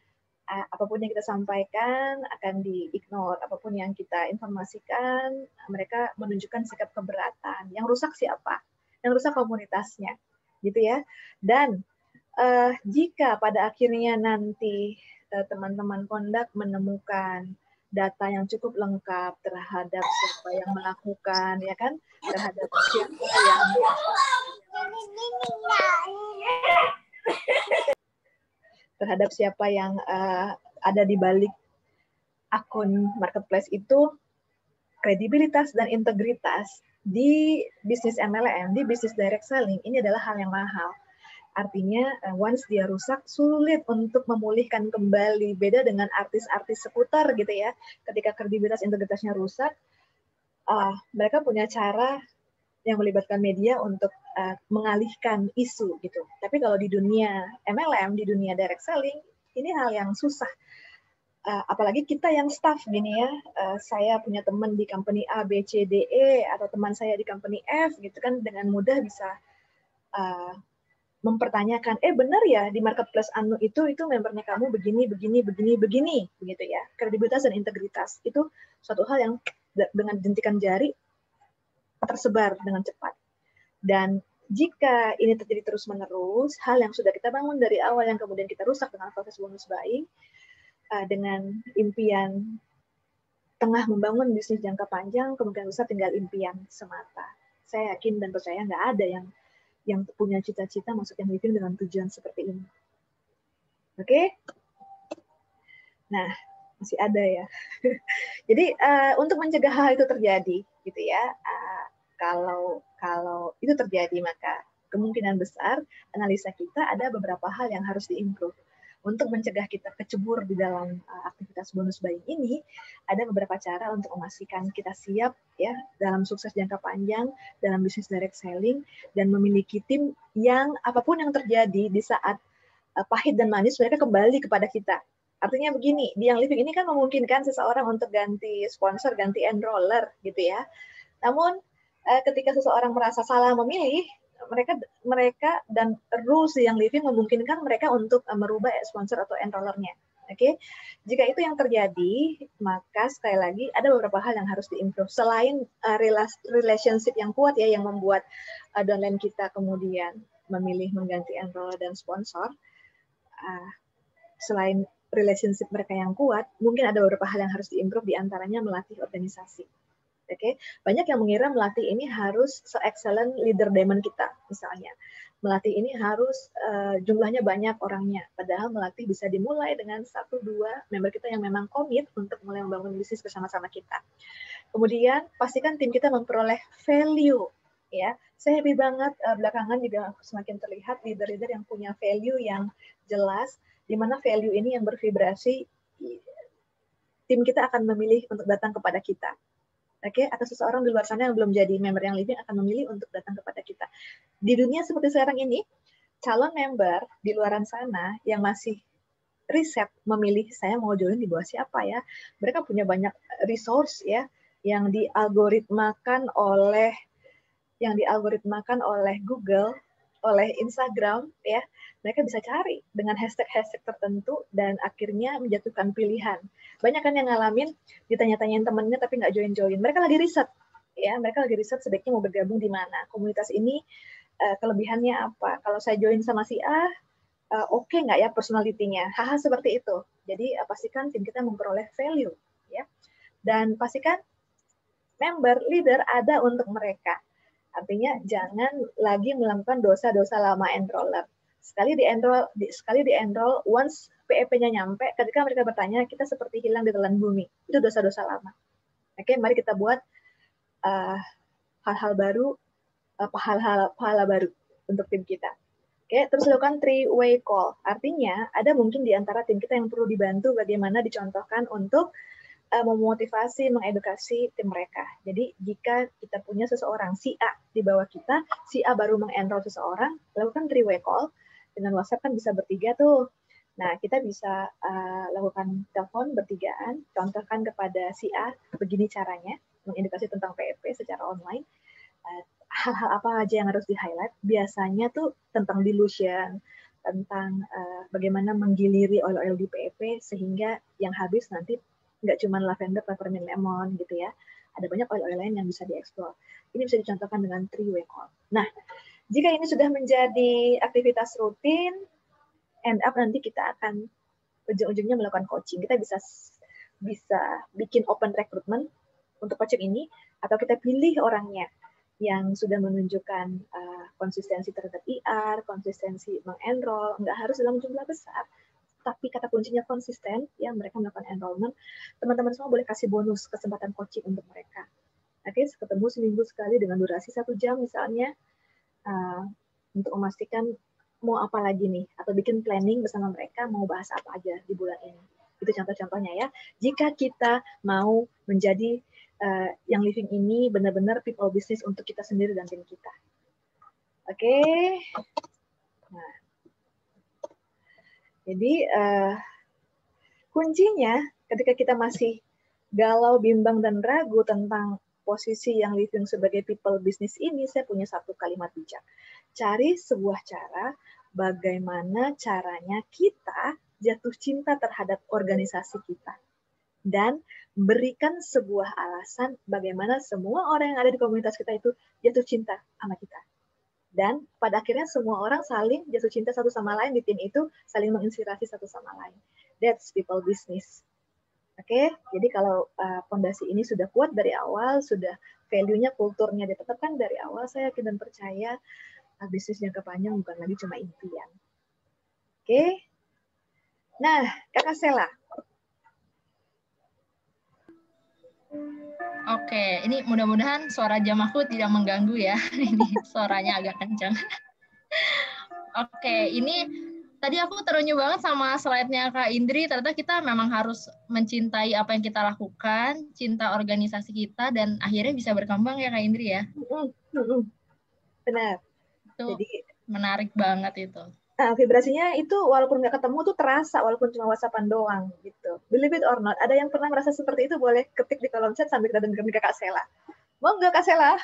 apapun yang kita sampaikan akan di-ignore, apapun yang kita informasikan, mereka menunjukkan sikap keberatan. Yang rusak siapa? Yang rusak komunitasnya, gitu ya. Dan uh, jika pada akhirnya nanti teman-teman uh, kondak menemukan data yang cukup lengkap terhadap siapa yang melakukan, ya kan, terhadap siapa yang terhadap siapa yang uh, ada di balik akun marketplace itu, kredibilitas dan integritas di bisnis M L M, di bisnis direct selling, ini adalah hal yang mahal. Artinya, uh, once dia rusak, sulit untuk memulihkan kembali. Beda dengan artis-artis seputar gitu ya. Ketika kredibilitas integritasnya rusak, uh, mereka punya cara yang melibatkan media untuk uh, mengalihkan isu gitu. Tapi kalau di dunia M L M, di dunia direct selling, ini hal yang susah. Uh, apalagi kita yang staff gini ya, uh, saya punya teman di company A, B, C, D, E, atau teman saya di company F, gitu kan, dengan mudah bisa uh, mempertanyakan, eh benar ya di marketplace anu itu itu membernya kamu begini, begini, begini, begini, begitu ya. Kredibilitas dan integritas itu suatu hal yang dengan jentikan jari tersebar dengan cepat. Dan jika ini terjadi terus-menerus, hal yang sudah kita bangun dari awal yang kemudian kita rusak dengan proses bonus buying, uh, dengan impian tengah membangun bisnis jangka panjang, kemungkinan besar tinggal impian semata. Saya yakin dan percaya nggak ada yang yang punya cita-cita masuk yang living dengan tujuan seperti ini. Oke? Okay? Nah, masih ada ya. Jadi uh, untuk mencegah hal itu terjadi, gitu ya. Uh, kalau kalau itu terjadi, maka kemungkinan besar analisa kita ada beberapa hal yang harus diimprove. Untuk mencegah kita kecebur di dalam uh, aktivitas bonus buying ini, ada beberapa cara untuk memastikan kita siap ya dalam sukses jangka panjang dalam bisnis direct selling dan memiliki tim yang apapun yang terjadi di saat uh, pahit dan manis mereka kembali kepada kita. Artinya begini, di Young Living ini kan memungkinkan seseorang untuk ganti sponsor, ganti enroller gitu ya. Namun uh, ketika seseorang merasa salah memilih, mereka mereka dan rules yang living memungkinkan mereka untuk uh, merubah sponsor atau enrollernya. Oke, okay? Jika itu yang terjadi, maka sekali lagi ada beberapa hal yang harus diimprove. Selain uh, relationship yang kuat ya, yang membuat uh, downline kita kemudian memilih mengganti enroller dan sponsor, uh, selain relationship mereka yang kuat, mungkin ada beberapa hal yang harus diimprove, diantaranya melatih organisasi. Oke, okay? Banyak yang mengira melatih ini harus se-excellent leader diamond kita, misalnya. Melatih ini harus uh, jumlahnya banyak orangnya, padahal melatih bisa dimulai dengan satu dua member kita yang memang komit untuk mulai membangun bisnis bersama-sama kita. Kemudian pastikan tim kita memperoleh value, ya. Saya happy banget uh, belakangan juga semakin terlihat leader-leader yang punya value yang jelas, di mana value ini yang bervibrasi, tim kita akan memilih untuk datang kepada kita. Oke, okay? Atau seseorang di luar sana yang belum jadi member yang living akan memilih untuk datang kepada kita. Di dunia seperti sekarang ini, calon member di luaran sana yang masih riset memilih saya mau join di bawah siapa ya. Mereka punya banyak resource ya yang dialgoritmakan oleh yang dialgoritmakan oleh Google, oleh Instagram ya. Mereka bisa cari dengan hashtag-hashtag tertentu dan akhirnya menjatuhkan pilihan. Banyak kan yang ngalamin ditanya-tanyain temennya tapi nggak join-join. Mereka lagi riset, ya. Mereka lagi riset sebaiknya mau bergabung di mana. Komunitas ini uh, kelebihannya apa? Kalau saya join sama si A, uh, oke okay nggak ya personality-nya? Hal-hal seperti itu. Jadi uh, pastikan tim kita memperoleh value, ya. Dan pastikan member leader ada untuk mereka. Artinya jangan lagi melakukan dosa-dosa lama enroller. Sekali di enroll, di, sekali di enroll, once P E P-nya nyampe, ketika mereka bertanya, kita seperti hilang di telan bumi. Itu dosa-dosa lama. Oke, mari kita buat uh, hal-hal baru, uh, hal-hal pahala baru untuk tim kita. Oke, terus lakukan three-way call. Artinya, ada mungkin di antara tim kita yang perlu dibantu bagaimana dicontohkan untuk uh, memotivasi, mengedukasi tim mereka. Jadi, jika kita punya seseorang, si A di bawah kita, si A baru mengenroll seseorang, lakukan three-way call. Dengan WhatsApp kan bisa bertiga tuh. Nah, kita bisa uh, lakukan telepon bertigaan, contohkan kepada si A, begini caranya, mengedukasi tentang P E P secara online. Uh, hal-hal apa aja yang harus di-highlight? Biasanya tuh tentang delusion, tentang uh, bagaimana menggiliri oil-oil di P E P sehingga yang habis nanti nggak cuma lavender, peppermint, lemon gitu ya. Ada banyak oil-oil lain yang bisa dieksplor. Ini bisa dicontohkan dengan three-way call. Nah, jika ini sudah menjadi aktivitas rutin, end up nanti kita akan ujung-ujungnya melakukan coaching. Kita bisa bisa bikin open recruitment untuk coaching ini, atau kita pilih orangnya yang sudah menunjukkan uh, konsistensi terhadap I R, konsistensi mengenroll, nggak harus dalam jumlah besar, tapi kata kuncinya konsisten, ya mereka melakukan enrollment. Teman-teman semua boleh kasih bonus kesempatan coaching untuk mereka. Oke, ketemu seminggu sekali dengan durasi satu jam misalnya, uh, untuk memastikan mau apa lagi nih, atau bikin planning bersama mereka mau bahas apa aja di bulan ini. Itu contoh-contohnya ya. Jika kita mau menjadi uh, yang living ini benar-benar people business untuk kita sendiri dan tim kita. Oke. Okay. Nah. Jadi uh, kuncinya ketika kita masih galau, bimbang, dan ragu tentang posisi yang living sebagai people business ini, saya punya satu kalimat bijak. Cari sebuah cara bagaimana caranya kita jatuh cinta terhadap organisasi kita. Dan berikan sebuah alasan bagaimana semua orang yang ada di komunitas kita itu jatuh cinta sama kita. Dan pada akhirnya semua orang saling jatuh cinta satu sama lain di tim itu, saling menginspirasi satu sama lain. That's people business. Oke, okay? Jadi kalau fondasi uh, ini sudah kuat dari awal, sudah value-nya, kulturnya ditetapkan dari awal, saya yakin dan percaya uh, bisnis jangka panjang bukan lagi cuma impian. Oke, okay? Nah, Kakak Sela. Oke, ini mudah-mudahan suara jam aku tidak mengganggu ya. Ini suaranya agak kencang. Oke, ini tadi aku terenyuh banget sama slide-nya Kak Indri. Ternyata kita memang harus mencintai apa yang kita lakukan, cinta organisasi kita, dan akhirnya bisa berkembang ya Kak Indri ya. Benar. Itu Jadi menarik banget itu. Nah, vibrasinya itu walaupun nggak ketemu tuh terasa, walaupun cuma WhatsApp-an doang gitu. Believe it or not, ada yang pernah merasa seperti itu boleh ketik di kolom chat sambil kita dengerin Kak Sela. Mau nggak Kak Sela?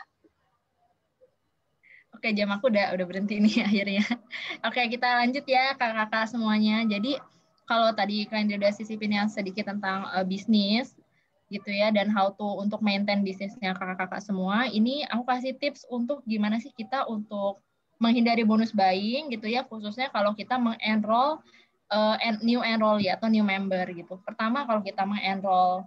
Oke, jam aku udah udah berhenti nih akhirnya. Oke, kita lanjut ya kakak-kakak semuanya. Jadi kalau tadi kalian udah sisipin yang sedikit tentang uh, bisnis gitu ya, dan how to untuk maintain bisnisnya kakak-kakak semua, ini aku kasih tips untuk gimana sih kita untuk menghindari bonus buying gitu ya, khususnya kalau kita mengenroll uh, new enroll ya atau new member gitu. Pertama, kalau kita mengenroll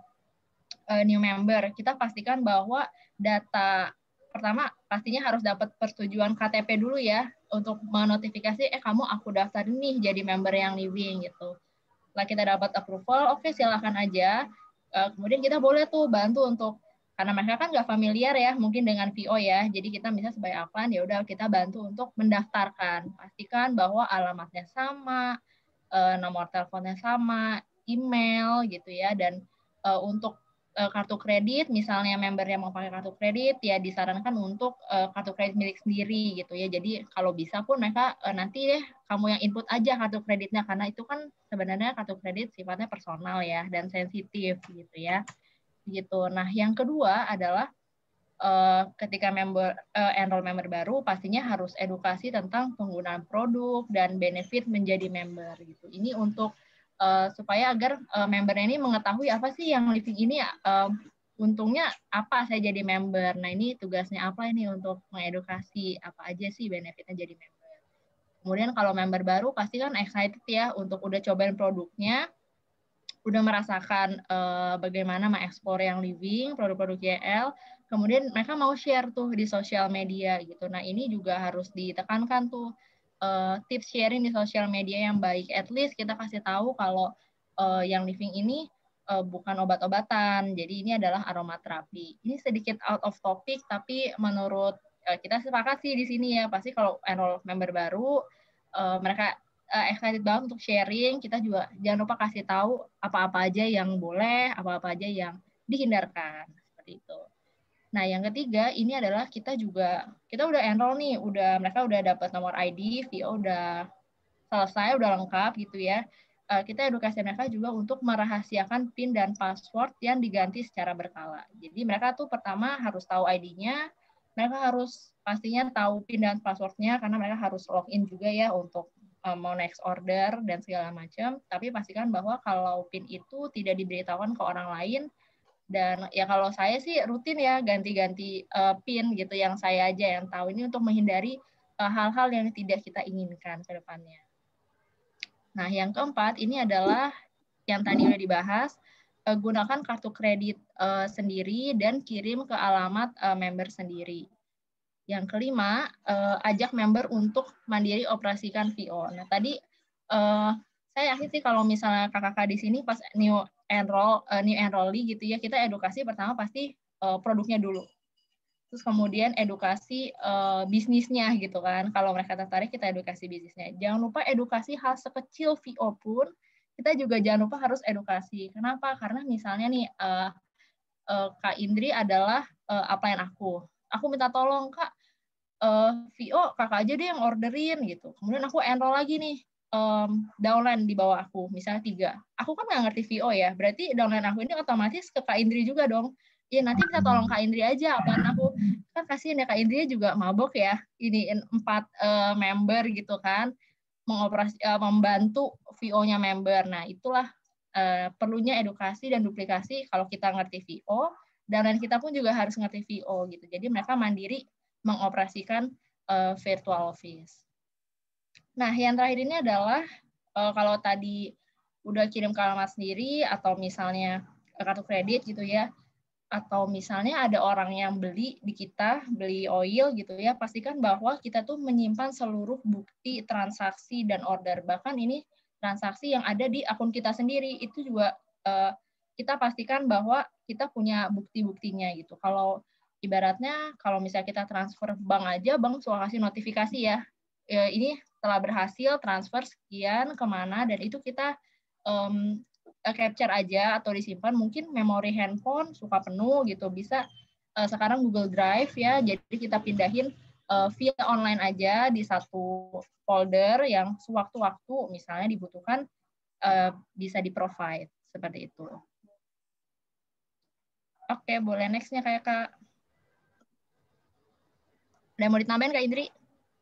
uh, new member, kita pastikan bahwa data pertama pastinya harus dapat persetujuan K T P dulu ya untuk menotifikasi eh kamu aku daftar nih jadi member yang living gitu. Setelah kita dapat approval, oke okay, silakan aja. Uh, kemudian kita boleh tuh bantu untuk karena mereka kan nggak familiar ya mungkin dengan V O ya. Jadi kita bisa sebagai apa ya udah kita bantu untuk mendaftarkan. Pastikan bahwa alamatnya sama, uh, nomor teleponnya sama, email gitu ya, dan uh, untuk kartu kredit, misalnya membernya mau pakai kartu kredit, ya disarankan untuk uh, kartu kredit milik sendiri gitu ya. Jadi kalau bisa pun mereka uh, nanti deh kamu yang input aja kartu kreditnya, karena itu kan sebenarnya kartu kredit sifatnya personal ya dan sensitif gitu ya. Gitu. Nah, yang kedua adalah uh, ketika member uh, enroll member baru, pastinya harus edukasi tentang penggunaan produk dan benefit menjadi member gitu. Ini untuk Uh, supaya agar uh, membernya ini mengetahui apa sih yang living ini uh, untungnya apa saya jadi member. Nah ini tugasnya apa ini untuk mengedukasi apa aja sih benefitnya jadi member. Kemudian kalau member baru pasti kan excited ya untuk udah cobain produknya, udah merasakan uh, bagaimana mengeksplor yang living, produk-produk J L, kemudian mereka mau share tuh di sosial media gitu. Nah ini juga harus ditekankan tuh Uh, tips sharing di sosial media yang baik. At least kita kasih tahu kalau uh, yang living ini uh, bukan obat-obatan. Jadi ini adalah aromaterapi. Ini sedikit out of topic, tapi menurut uh, kita sepakat sih di sini ya. Pasti kalau enroll member baru, uh, mereka uh, excited banget untuk sharing. Kita juga jangan lupa kasih tahu apa-apa aja yang boleh, apa-apa aja yang dihindarkan. Seperti itu. Nah, yang ketiga ini adalah kita juga kita udah enroll nih, udah mereka udah dapat nomor I D, V O udah selesai, udah lengkap gitu ya. Uh, kita edukasi mereka juga untuk merahasiakan PIN dan password yang diganti secara berkala. Jadi mereka tuh pertama harus tahu I D-nya, mereka harus pastinya tahu PIN dan password-nya karena mereka harus login juga ya untuk mau next order dan segala macam, tapi pastikan bahwa kalau PIN itu tidak diberitahukan ke orang lain. Dan ya kalau saya sih rutin ya ganti-ganti uh, PIN gitu yang saya aja yang tahu, ini untuk menghindari uh, hal-hal yang tidak kita inginkan ke depannya. Nah, yang keempat ini adalah yang tadi udah dibahas, uh, gunakan kartu kredit uh, sendiri dan kirim ke alamat uh, member sendiri. Yang kelima, uh, ajak member untuk mandiri operasikan V O. Nah, tadi uh, saya yakin sih kalau misalnya kakak-kakak di sini pas new enroll, uh, new enrollee gitu ya, kita edukasi pertama pasti uh, produknya dulu. Terus kemudian edukasi uh, bisnisnya gitu kan. Kalau mereka tertarik, kita edukasi bisnisnya. Jangan lupa edukasi hal sekecil V O pun, kita juga jangan lupa harus edukasi. Kenapa? Karena misalnya nih, uh, uh, Kak Indri adalah uh, upline aku. Aku minta tolong, Kak, uh, V O kakak aja deh yang orderin gitu. Kemudian aku enroll lagi nih um, downline di bawah aku, misalnya tiga. Aku kan nggak ngerti V O ya, berarti downline aku ini otomatis ke Kak Indri juga dong. Ya nanti bisa tolong Kak Indri aja, upline aku. Kan kasihan ya Kak Indri juga mabok ya, ini empat uh, member gitu kan, mengoperasi, uh, membantu V O-nya member. Nah itulah uh, perlunya edukasi dan duplikasi kalau kita ngerti V O, downline kita pun juga harus ngerti V O gitu. Jadi mereka mandiri mengoperasikan uh, virtual office. Nah, yang terakhir ini adalah uh, kalau tadi udah kirim ke alamat sendiri atau misalnya kartu kredit gitu ya, atau misalnya ada orang yang beli di kita, beli oil gitu ya, pastikan bahwa kita tuh menyimpan seluruh bukti transaksi dan order. Bahkan ini transaksi yang ada di akun kita sendiri, itu juga uh, kita pastikan bahwa kita punya bukti-buktinya gitu. Kalau ibaratnya kalau misalnya kita transfer bank aja, bank suka kasih notifikasi ya, e, ini telah berhasil transfer sekian kemana, dan itu kita um, capture aja atau disimpan. Mungkin memori handphone suka penuh gitu, bisa uh, sekarang Google Drive ya, jadi kita pindahin uh, via online aja di satu folder yang sewaktu-waktu misalnya dibutuhkan uh, bisa di-provide, seperti itu. Oke, boleh next-nya kayak Kak. Ada mau ditambahin Kak Indri?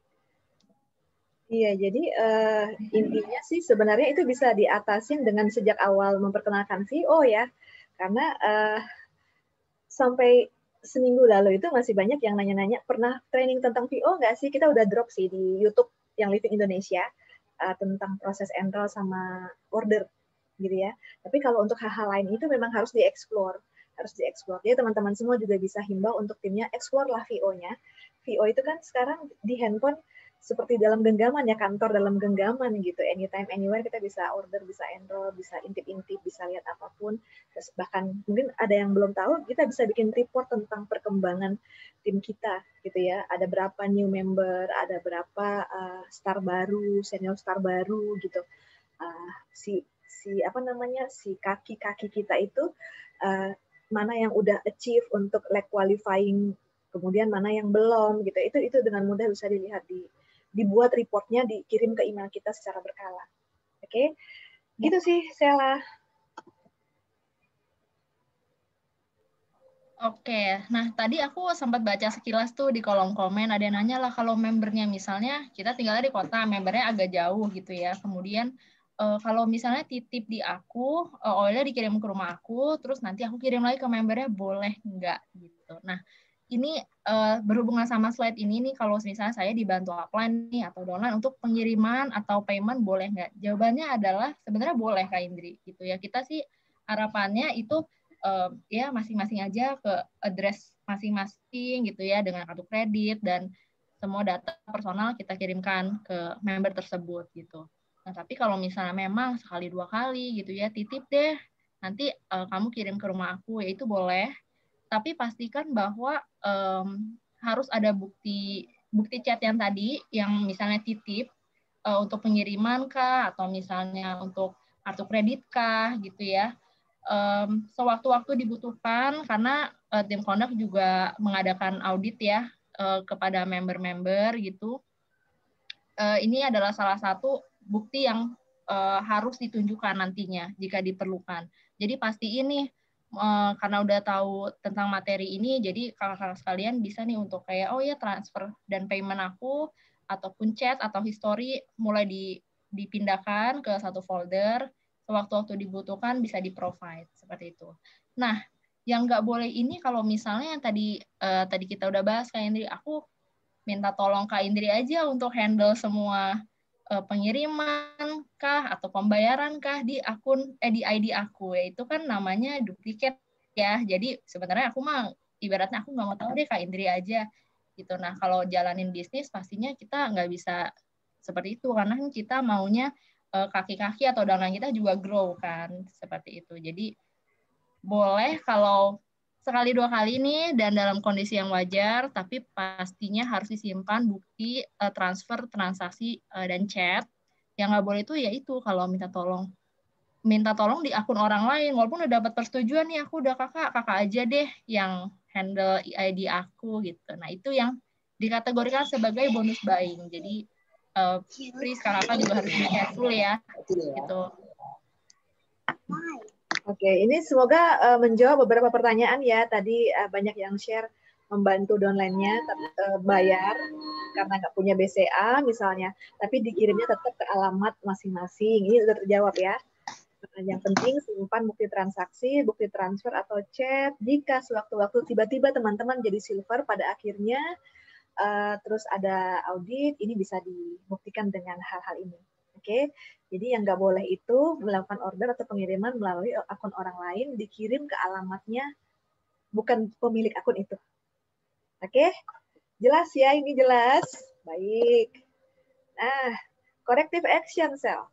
Iya, jadi uh, intinya sih sebenarnya itu bisa diatasin dengan sejak awal memperkenalkan V O ya, karena uh, sampai seminggu lalu itu masih banyak yang nanya-nanya, pernah training tentang V O nggak sih? Kita udah drop sih di YouTube yang Living Indonesia uh, tentang proses enroll sama order gitu ya. Tapi kalau untuk hal-hal lain itu memang harus dieksplor, harus dieksplor. Jadi teman-teman semua juga bisa himbau untuk timnya, explore lah V O-nya. V O itu kan sekarang di handphone seperti dalam genggaman ya, kantor dalam genggaman gitu. Anytime, anywhere kita bisa order, bisa enroll, bisa intip-intip, bisa lihat apapun. Terus bahkan mungkin ada yang belum tahu, kita bisa bikin report tentang perkembangan tim kita gitu ya. Ada berapa new member, ada berapa uh, star baru, senior star baru gitu. Uh, si si apa namanya si kaki-kaki kita itu uh, mana yang udah achieve untuk leg qualifying, kemudian mana yang belum gitu. Itu itu dengan mudah bisa dilihat di dibuat reportnya, dikirim ke email kita secara berkala. Oke, okay? Gitu sih, Sela. Oke, nah tadi aku sempat baca sekilas tuh di kolom komen, ada yang nanya lah kalau membernya misalnya kita tinggalnya di kota, membernya agak jauh gitu ya. Kemudian uh, kalau misalnya titip di aku, uh, oilnya dikirim ke rumah aku, terus nanti aku kirim lagi ke membernya, boleh nggak gitu. Nah, ini uh, berhubungan sama slide ini nih, kalau misalnya saya dibantu upline nih atau downline untuk pengiriman atau payment boleh nggak? Jawabannya adalah sebenarnya boleh Kak Indri gitu ya. Kita sih harapannya itu uh, ya masing-masing aja ke address masing-masing gitu ya dengan kartu kredit dan semua data personal kita kirimkan ke member tersebut gitu. Nah tapi kalau misalnya memang sekali dua kali gitu ya titip deh nanti uh, kamu kirim ke rumah aku ya itu boleh. Tapi pastikan bahwa um, harus ada bukti bukti chat yang tadi, yang misalnya titip uh, untuk pengiriman kah, atau misalnya untuk kartu kredit kah, gitu ya. Um, sewaktu-waktu dibutuhkan, karena uh, tim conduct juga mengadakan audit ya uh, kepada member-member gitu. Uh, ini adalah salah satu bukti yang uh, harus ditunjukkan nantinya jika diperlukan. Jadi pasti ini Uh, karena udah tahu tentang materi ini, jadi kakak-kakak sekalian bisa nih untuk kayak, oh ya transfer dan payment aku, ataupun chat atau history mulai di dipindahkan ke satu folder, sewaktu-waktu dibutuhkan bisa di-provide, seperti itu. Nah, yang nggak boleh ini kalau misalnya yang tadi uh, tadi kita udah bahas Kak Indri, aku minta tolong Kak Indri aja untuk handle semua uh, pengiriman kah atau pembayaran kah di akun eh di I D aku, ya itu kan namanya duplikat ya. Jadi sebenarnya aku mah ibaratnya aku nggak mau tahu deh, Kak Indri aja gitu. Nah kalau jalanin bisnis pastinya kita nggak bisa seperti itu, karena kita maunya uh, kaki-kaki atau downline kita juga grow kan, seperti itu. Jadi boleh kalau sekali dua kali nih dan dalam kondisi yang wajar, tapi pastinya harus disimpan bukti uh, transfer, transaksi, uh, dan chat. Yang nggak boleh itu ya itu kalau minta tolong. Minta tolong di akun orang lain, walaupun udah dapat persetujuan nih, aku udah kakak, kakak aja deh yang handle I D aku gitu. Nah itu yang dikategorikan sebagai bonus buying. Jadi uh, please kakak juga harus be careful ya. Gitu. Oke, ini semoga uh, menjawab beberapa pertanyaan ya. Tadi uh, banyak yang share membantu downline-nya uh, bayar karena nggak punya B C A misalnya, tapi dikirimnya tetap ke alamat masing-masing. Ini sudah terjawab ya. Nah, yang penting simpan bukti transaksi, bukti transfer atau chat. Jika sewaktu-waktu tiba-tiba teman-teman jadi silver pada akhirnya, uh, terus ada audit, ini bisa dibuktikan dengan hal-hal ini. Oke, okay? Jadi yang nggak boleh itu melakukan order atau pengiriman melalui akun orang lain, dikirim ke alamatnya bukan pemilik akun itu. Oke, okay? Jelas ya, ini jelas. Baik. Nah, corrective action, Sel.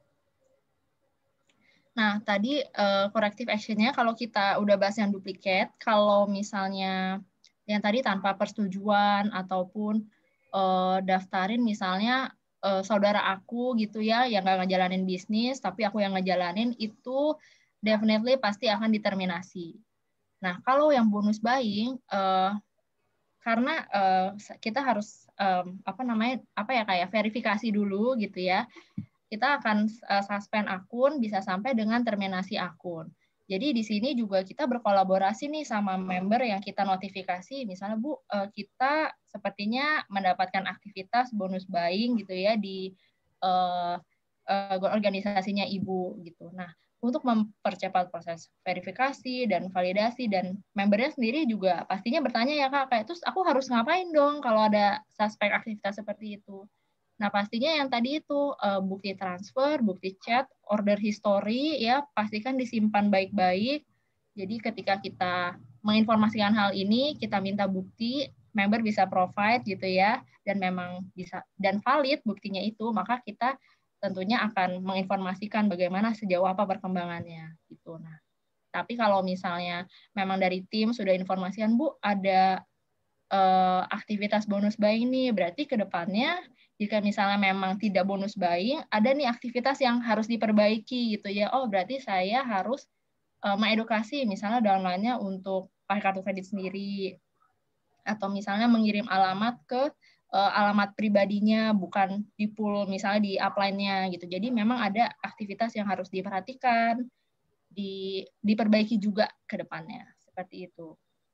Nah, tadi uh, corrective action-nya kalau kita udah bahas yang duplikat, kalau misalnya yang tadi tanpa persetujuan ataupun uh, daftarin misalnya uh, saudara aku gitu ya, yang nggak ngejalanin bisnis, tapi aku yang ngejalanin, itu definitely pasti akan diterminasi. Nah, kalau yang bonus buying, uh, karena uh, kita harus um, apa namanya apa ya kayak verifikasi dulu gitu ya. Kita akan uh, suspend akun bisa sampai dengan terminasi akun. Jadi di sini juga kita berkolaborasi nih sama member yang kita notifikasi, misalnya Bu, uh, kita sepertinya mendapatkan aktivitas bonus buying gitu ya di uh, uh, organisasinya Ibu gitu. Nah, untuk mempercepat proses verifikasi dan validasi, dan membernya sendiri juga pastinya bertanya ya Kak, kayak terus aku harus ngapain dong kalau ada suspek aktivitas seperti itu. Nah, pastinya yang tadi itu uh, bukti transfer, bukti chat, order history ya pastikan disimpan baik-baik. Jadi ketika kita menginformasikan hal ini, kita minta bukti, member bisa provide gitu ya, dan memang bisa dan valid buktinya itu, maka kita tentunya akan menginformasikan bagaimana sejauh apa perkembangannya gitu. Nah, tapi kalau misalnya memang dari tim sudah informasikan Bu ada uh, aktivitas bonus buying nih, berarti ke depannya jika misalnya memang tidak bonus buying, ada nih aktivitas yang harus diperbaiki gitu ya. Oh, berarti saya harus uh, mengedukasi misalnya downline-nya untuk pakai kartu kredit sendiri, atau misalnya mengirim alamat ke uh, alamat pribadinya, bukan di pool misalnya di upline-nya gitu. Jadi memang ada aktivitas yang harus diperhatikan, di, diperbaiki juga ke depannya. Seperti itu.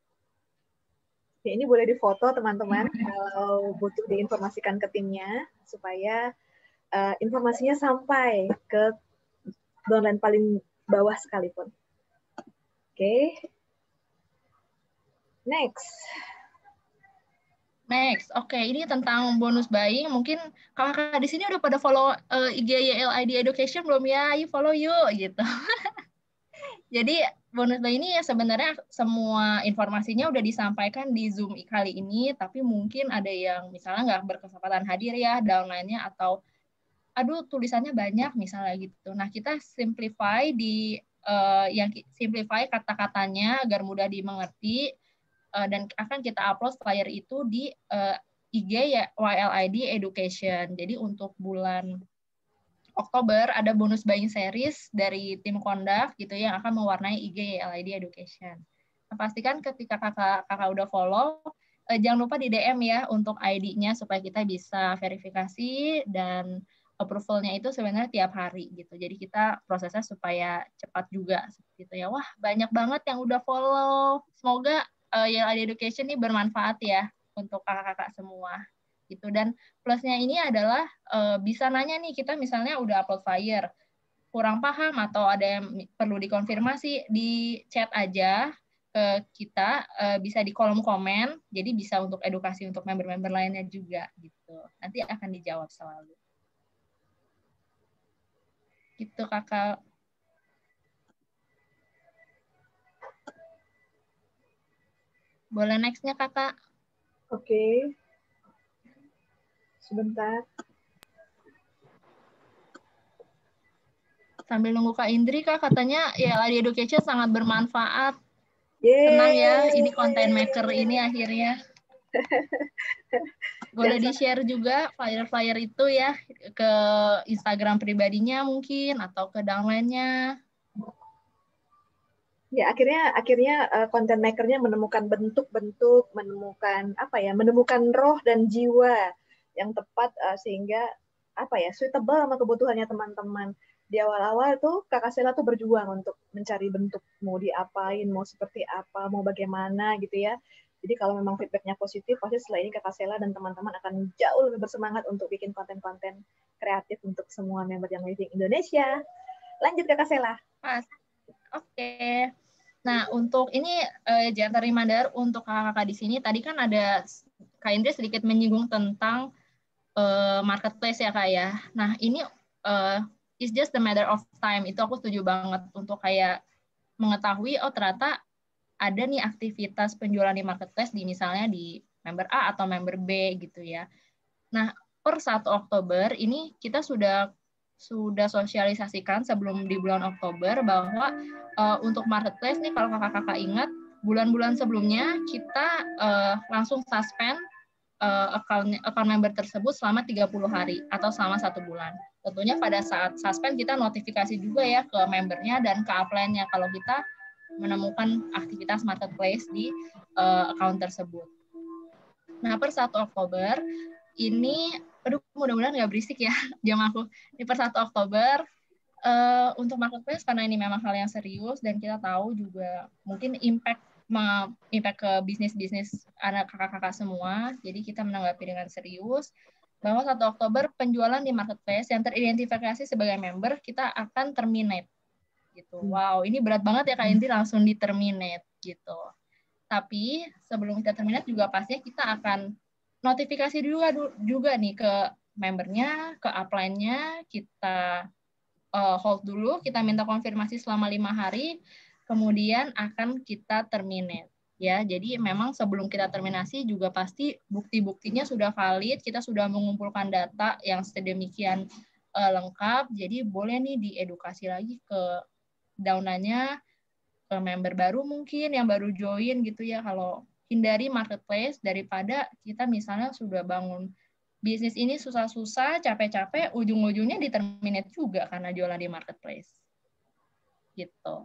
Oke, ini boleh difoto teman-teman kalau butuh diinformasikan ke timnya supaya uh, informasinya sampai ke downline paling bawah sekalipun. Oke. Okay. Next. Next, oke, okay. Ini tentang bonus buying. Mungkin kakak di sini udah pada follow uh, I G Y L I D Education belum ya? Ayo follow yuk, gitu. Jadi bonus buying ini ya sebenarnya semua informasinya udah disampaikan di Zoom kali ini, tapi mungkin ada yang misalnya nggak berkesempatan hadir ya, downline-nya, atau aduh tulisannya banyak misalnya gitu. Nah, kita simplify di uh, yang simplify kata-katanya agar mudah dimengerti. Uh, dan akan kita upload flyer itu di uh, I G ya Y L I D Education. Jadi untuk bulan Oktober ada bonus buying series dari tim Kondak gitu yang akan mewarnai I G Y L I D Education. Nah, pastikan ketika kakak kakak udah follow, uh, jangan lupa di D M ya untuk I D-nya supaya kita bisa verifikasi, dan approval-nya itu sebenarnya tiap hari gitu. Jadi kita prosesnya supaya cepat juga gitu ya. Wah, banyak banget yang udah follow. Semoga uh, Y L I D Education ini bermanfaat ya untuk kakak-kakak semua. gitu. Dan plusnya ini adalah uh, bisa nanya nih, kita misalnya udah upload flyer, kurang paham atau ada yang perlu dikonfirmasi, di chat aja ke kita, uh, bisa di kolom komen, jadi bisa untuk edukasi untuk member-member lainnya juga gitu. Nanti akan dijawab selalu. Gitu Kakak. Boleh next-nya Kakak. Oke. Okay. Sebentar. Sambil nunggu Kak Indri, Kak, katanya ya Lady Education sangat bermanfaat. Yeay. Senang ya, ini content maker ini akhirnya. Boleh di-share juga flyer-flyer itu ya ke Instagram pribadinya mungkin atau ke downline-nya. Ya, akhirnya akhirnya uh, content maker-nya menemukan bentuk-bentuk, menemukan apa ya, menemukan roh dan jiwa yang tepat uh, sehingga apa ya, suitable sama kebutuhannya teman-teman. Di awal-awal tuh Kakak Sela tuh berjuang untuk mencari bentuk, mau diapain, mau seperti apa, mau bagaimana gitu ya. Jadi kalau memang feedback-nya positif, pasti setelah ini Kakak Sela dan teman-teman akan jauh lebih bersemangat untuk bikin konten-konten kreatif untuk semua member yang Living Indonesia. Lanjut Kakak Sela. Mas, oke. Okay. Nah, untuk ini uh, gentle reminder untuk kakak-kakak di sini, tadi kan ada Kak Indri sedikit menyinggung tentang uh, marketplace ya Kak ya. Nah, ini uh, it's just the matter of time. Itu aku setuju banget untuk kayak mengetahui, oh ternyata ada nih aktivitas penjualan di marketplace di misalnya di member A atau member B gitu ya. Nah, per satu Oktober ini kita sudah sudah sosialisasikan sebelum di bulan Oktober bahwa uh, untuk marketplace nih, kalau kakak-kakak ingat, bulan-bulan sebelumnya kita uh, langsung suspend uh, account, account member tersebut selama tiga puluh hari atau selama satu bulan. Tentunya pada saat suspend kita notifikasi juga ya ke membernya dan ke upline-nya kalau kita menemukan aktivitas marketplace di uh, account tersebut. Nah, per satu Oktober ini, aduh mudah-mudahan nggak berisik ya jam aku. Di per satu Oktober uh, untuk marketplace, karena ini memang hal yang serius dan kita tahu juga mungkin impact impact ke bisnis-bisnis anak kakak-kakak semua, jadi kita menanggapi dengan serius bahwa satu Oktober penjualan di marketplace yang teridentifikasi sebagai member kita akan terminate gitu. Wow, ini berat banget ya Kak Indri, langsung di terminate gitu. Tapi sebelum kita terminate juga pastinya kita akan notifikasi juga juga nih ke membernya, ke upline-nya, kita uh, hold dulu, kita minta konfirmasi selama lima hari, kemudian akan kita terminate. Ya, jadi memang sebelum kita terminasi juga pasti bukti-buktinya sudah valid, kita sudah mengumpulkan data yang sedemikian uh, lengkap, jadi boleh nih diedukasi lagi ke downline-nya, ke member baru mungkin yang baru join gitu ya, kalau hindari marketplace daripada kita misalnya sudah bangun bisnis ini susah-susah, capek-capek, ujung-ujungnya di-terminate juga karena jualan di marketplace. Gitu.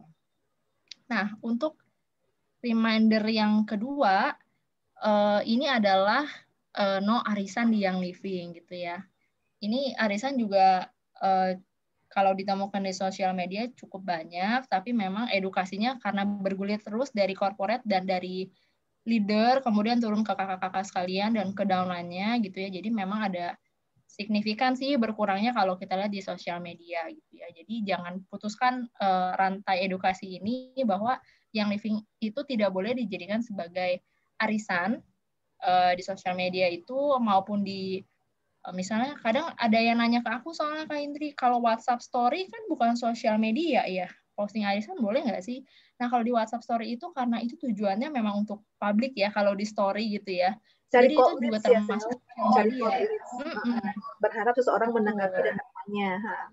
Nah, untuk reminder yang kedua, uh, ini adalah uh, no arisan di Young Living gitu ya. Ini arisan juga uh, kalau ditemukan di sosial media cukup banyak, tapi memang edukasinya karena bergulir terus dari corporate dan dari leader, kemudian turun ke kakak-kakak sekalian dan ke downline-nya gitu ya. Jadi memang ada signifikan sih berkurangnya kalau kita lihat di sosial media gitu ya. Jadi jangan putuskan uh, rantai edukasi ini bahwa Young Living itu tidak boleh dijadikan sebagai arisan uh, di sosial media itu maupun di uh, misalnya kadang ada yang nanya ke aku soalnya Kak Indri, kalau WhatsApp story kan bukan sosial media ya, posting arisan boleh nggak sih? Nah kalau di WhatsApp story itu karena itu tujuannya memang untuk publik ya, kalau di story gitu ya. Cari Jadi itu juga termasuk ya, cari mm -mm. Berharap seseorang menanggapi dan namanya.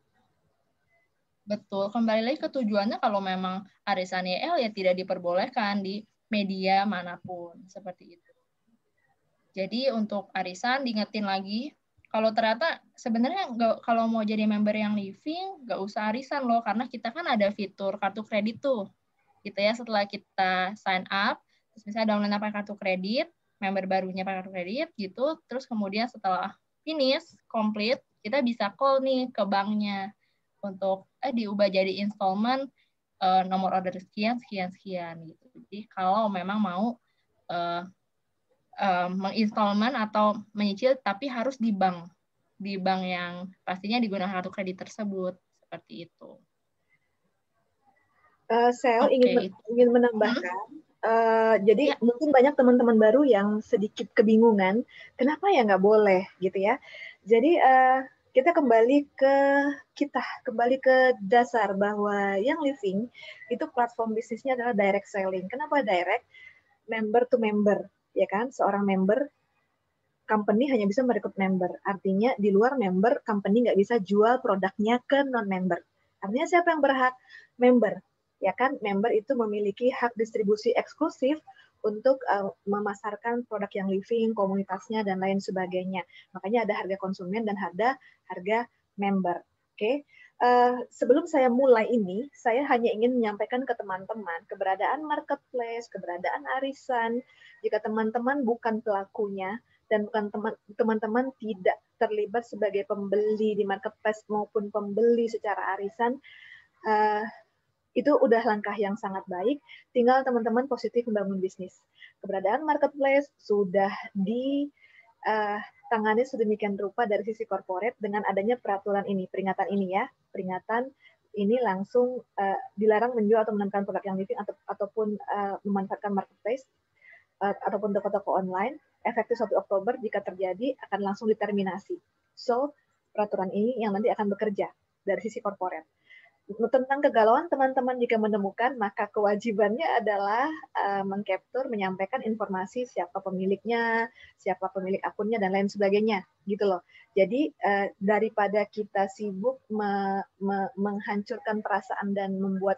Betul, kembali lagi ke tujuannya, kalau memang arisan Y L ya tidak diperbolehkan di media manapun, seperti itu. Jadi untuk arisan diingetin lagi, kalau ternyata sebenarnya nggak, kalau mau jadi member yang Living, nggak usah arisan loh, karena kita kan ada fitur kartu kredit tuh, gitu ya, setelah kita sign up, terus misalnya download pakai kartu kredit, member barunya pakai kartu kredit, gitu, terus kemudian setelah finish, complete, kita bisa call nih ke banknya, untuk eh, diubah jadi installment eh, nomor order sekian sekian sekian gitu. Jadi kalau memang mau eh, uh, menginstalmen atau menyicil, tapi harus di bank, di bank yang pastinya digunakan kartu kredit tersebut, seperti itu. Uh, Sel okay. ingin ingin menambahkan, hmm? uh, jadi ya. Mungkin banyak teman-teman baru yang sedikit kebingungan, kenapa ya nggak boleh gitu ya. Jadi uh, kita kembali ke kita, kembali ke dasar bahwa Young Living itu platform bisnisnya adalah direct selling. Kenapa direct? Member to member, ya kan? Seorang member, company hanya bisa merekrut member. Artinya di luar member, company nggak bisa jual produknya ke non-member. Artinya siapa yang berhak? Member. Ya kan, member itu memiliki hak distribusi eksklusif untuk uh, memasarkan produk Young Living, komunitasnya, dan lain sebagainya. Makanya ada harga konsumen dan harga harga member. Oke, okay? uh, sebelum saya mulai ini, saya hanya ingin menyampaikan ke teman-teman keberadaan marketplace, keberadaan arisan. Jika teman-teman bukan pelakunya dan bukan teman-teman tidak terlibat sebagai pembeli di marketplace maupun pembeli secara arisan, uh, itu udah langkah yang sangat baik. Tinggal teman-teman positif membangun bisnis. Keberadaan marketplace sudah ditangani uh, sedemikian rupa dari sisi korporat dengan adanya peraturan ini, peringatan ini ya, peringatan ini langsung uh, dilarang menjual atau menemukan produk Young Living atau, ataupun uh, memanfaatkan marketplace uh, ataupun toko-toko online. Efektif satu Oktober jika terjadi akan langsung diterminasi. So, peraturan ini yang nanti akan bekerja dari sisi korporat. Tentang kegalauan teman-teman jika menemukan, maka kewajibannya adalah uh, mengcapture, menyampaikan informasi siapa pemiliknya, siapa pemilik akunnya, dan lain sebagainya, gitu loh. Jadi uh, daripada kita sibuk me me menghancurkan perasaan dan membuat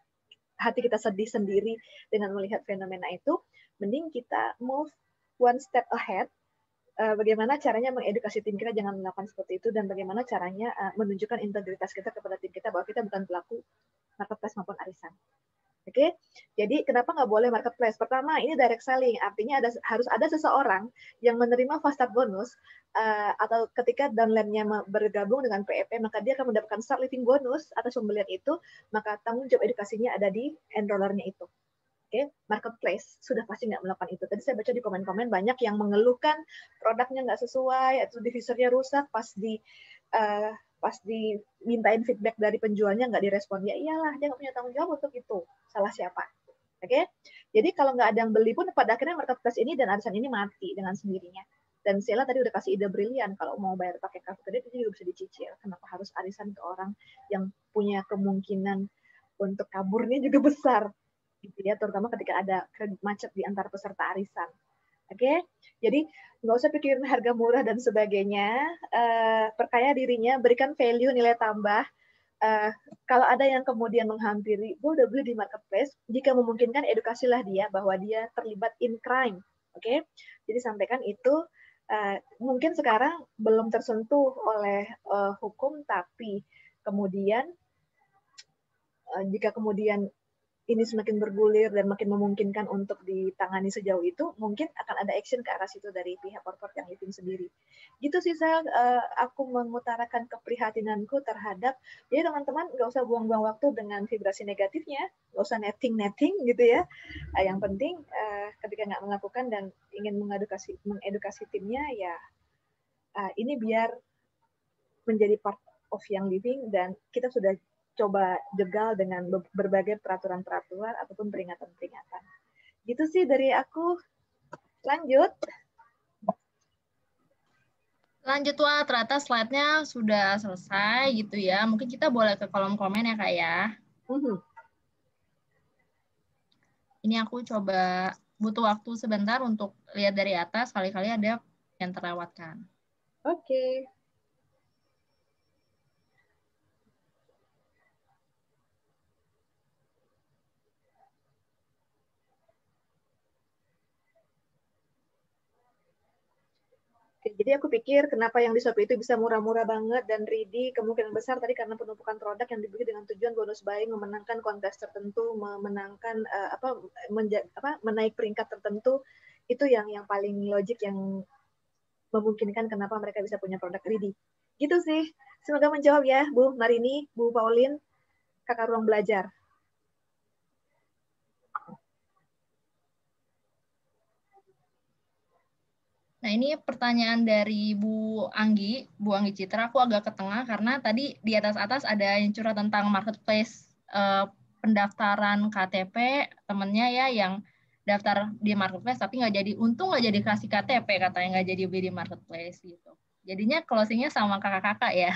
hati kita sedih sendiri dengan melihat fenomena itu, mending kita move one step ahead. Uh, bagaimana caranya mengedukasi tim kita jangan melakukan seperti itu, dan bagaimana caranya uh, menunjukkan integritas kita kepada tim kita bahwa kita bukan pelaku marketplace maupun arisan. Oke, okay? Jadi kenapa nggak boleh marketplace? Pertama, ini direct selling, artinya ada, harus ada seseorang yang menerima fast start bonus uh, atau ketika downline-nya bergabung dengan P E P, maka dia akan mendapatkan start living bonus atas pembelian itu, maka tanggung jawab edukasinya ada di enrollernya itu. Oke, okay? Marketplace sudah pasti nggak melakukan itu. Tadi saya baca di komen-komen banyak yang mengeluhkan produknya nggak sesuai atau divisornya rusak pas di uh, pas dimintain feedback dari penjualnya nggak direspon. Ya iyalah, dia nggak punya tanggung jawab untuk itu. Salah siapa? Oke, okay? Jadi kalau nggak ada yang beli pun pada akhirnya marketplace ini dan arisan ini mati dengan sendirinya. Dan Sheila tadi udah kasih ide brilian, kalau mau bayar pakai kartu kredit itu juga bisa dicicil. Kenapa harus arisan ke orang yang punya kemungkinan untuk kaburnya juga besar? Gitu ya, terutama ketika ada kredit macet di antara peserta arisan. Oke, okay? Jadi nggak usah pikirin harga murah dan sebagainya. Uh, perkaya dirinya, berikan value, nilai tambah. Uh, kalau ada yang kemudian menghampiri, gue udah beli di marketplace, jika memungkinkan edukasilah dia bahwa dia terlibat in crime. Oke, okay? Jadi sampaikan itu. Uh, mungkin sekarang belum tersentuh oleh uh, hukum, tapi kemudian uh, jika kemudian ini semakin bergulir dan makin memungkinkan untuk ditangani sejauh itu, mungkin akan ada action ke arah situ dari pihak korporat Young Living sendiri. Gitu sih, saya uh, aku mengutarakan keprihatinanku terhadap, jadi teman-teman nggak usah buang-buang waktu dengan vibrasi negatifnya, nggak usah netting-netting gitu ya. Uh, yang penting uh, ketika nggak melakukan dan ingin mengedukasi, mengedukasi timnya, ya uh, ini biar menjadi part of Young Living, dan kita sudah coba jegal dengan berbagai peraturan-peraturan ataupun peringatan-peringatan. Gitu sih dari aku. Lanjut. Lanjut, Wah. Ternyata slide-nya sudah selesai gitu ya. Mungkin kita boleh ke kolom komen ya, Kak ya. Uh-huh. Ini aku coba butuh waktu sebentar untuk lihat dari atas. Kali-kali ada yang terlewatkan. Oke. Okay. Jadi aku pikir kenapa yang di Shopee itu bisa murah-murah banget dan ready, kemungkinan besar tadi karena penumpukan produk yang dibeli dengan tujuan bonus buying, memenangkan kontes tertentu, memenangkan uh, apa, menja, apa menaik peringkat tertentu, itu yang yang paling logik yang memungkinkan kenapa mereka bisa punya produk ready. Gitu sih. Semoga menjawab ya, Bu Marini, Bu Pauline, Kakak Ruang Belajar. Nah, ini pertanyaan dari Bu Anggi, Bu Anggi Citra. Aku agak ke tengah karena tadi di atas-atas ada yang curhat tentang marketplace eh, pendaftaran K T P temennya ya yang daftar di marketplace tapi nggak jadi, untung nggak jadi kasih K T P katanya, nggak jadi beli di marketplace gitu. Jadinya closingnya sama kakak-kakak ya.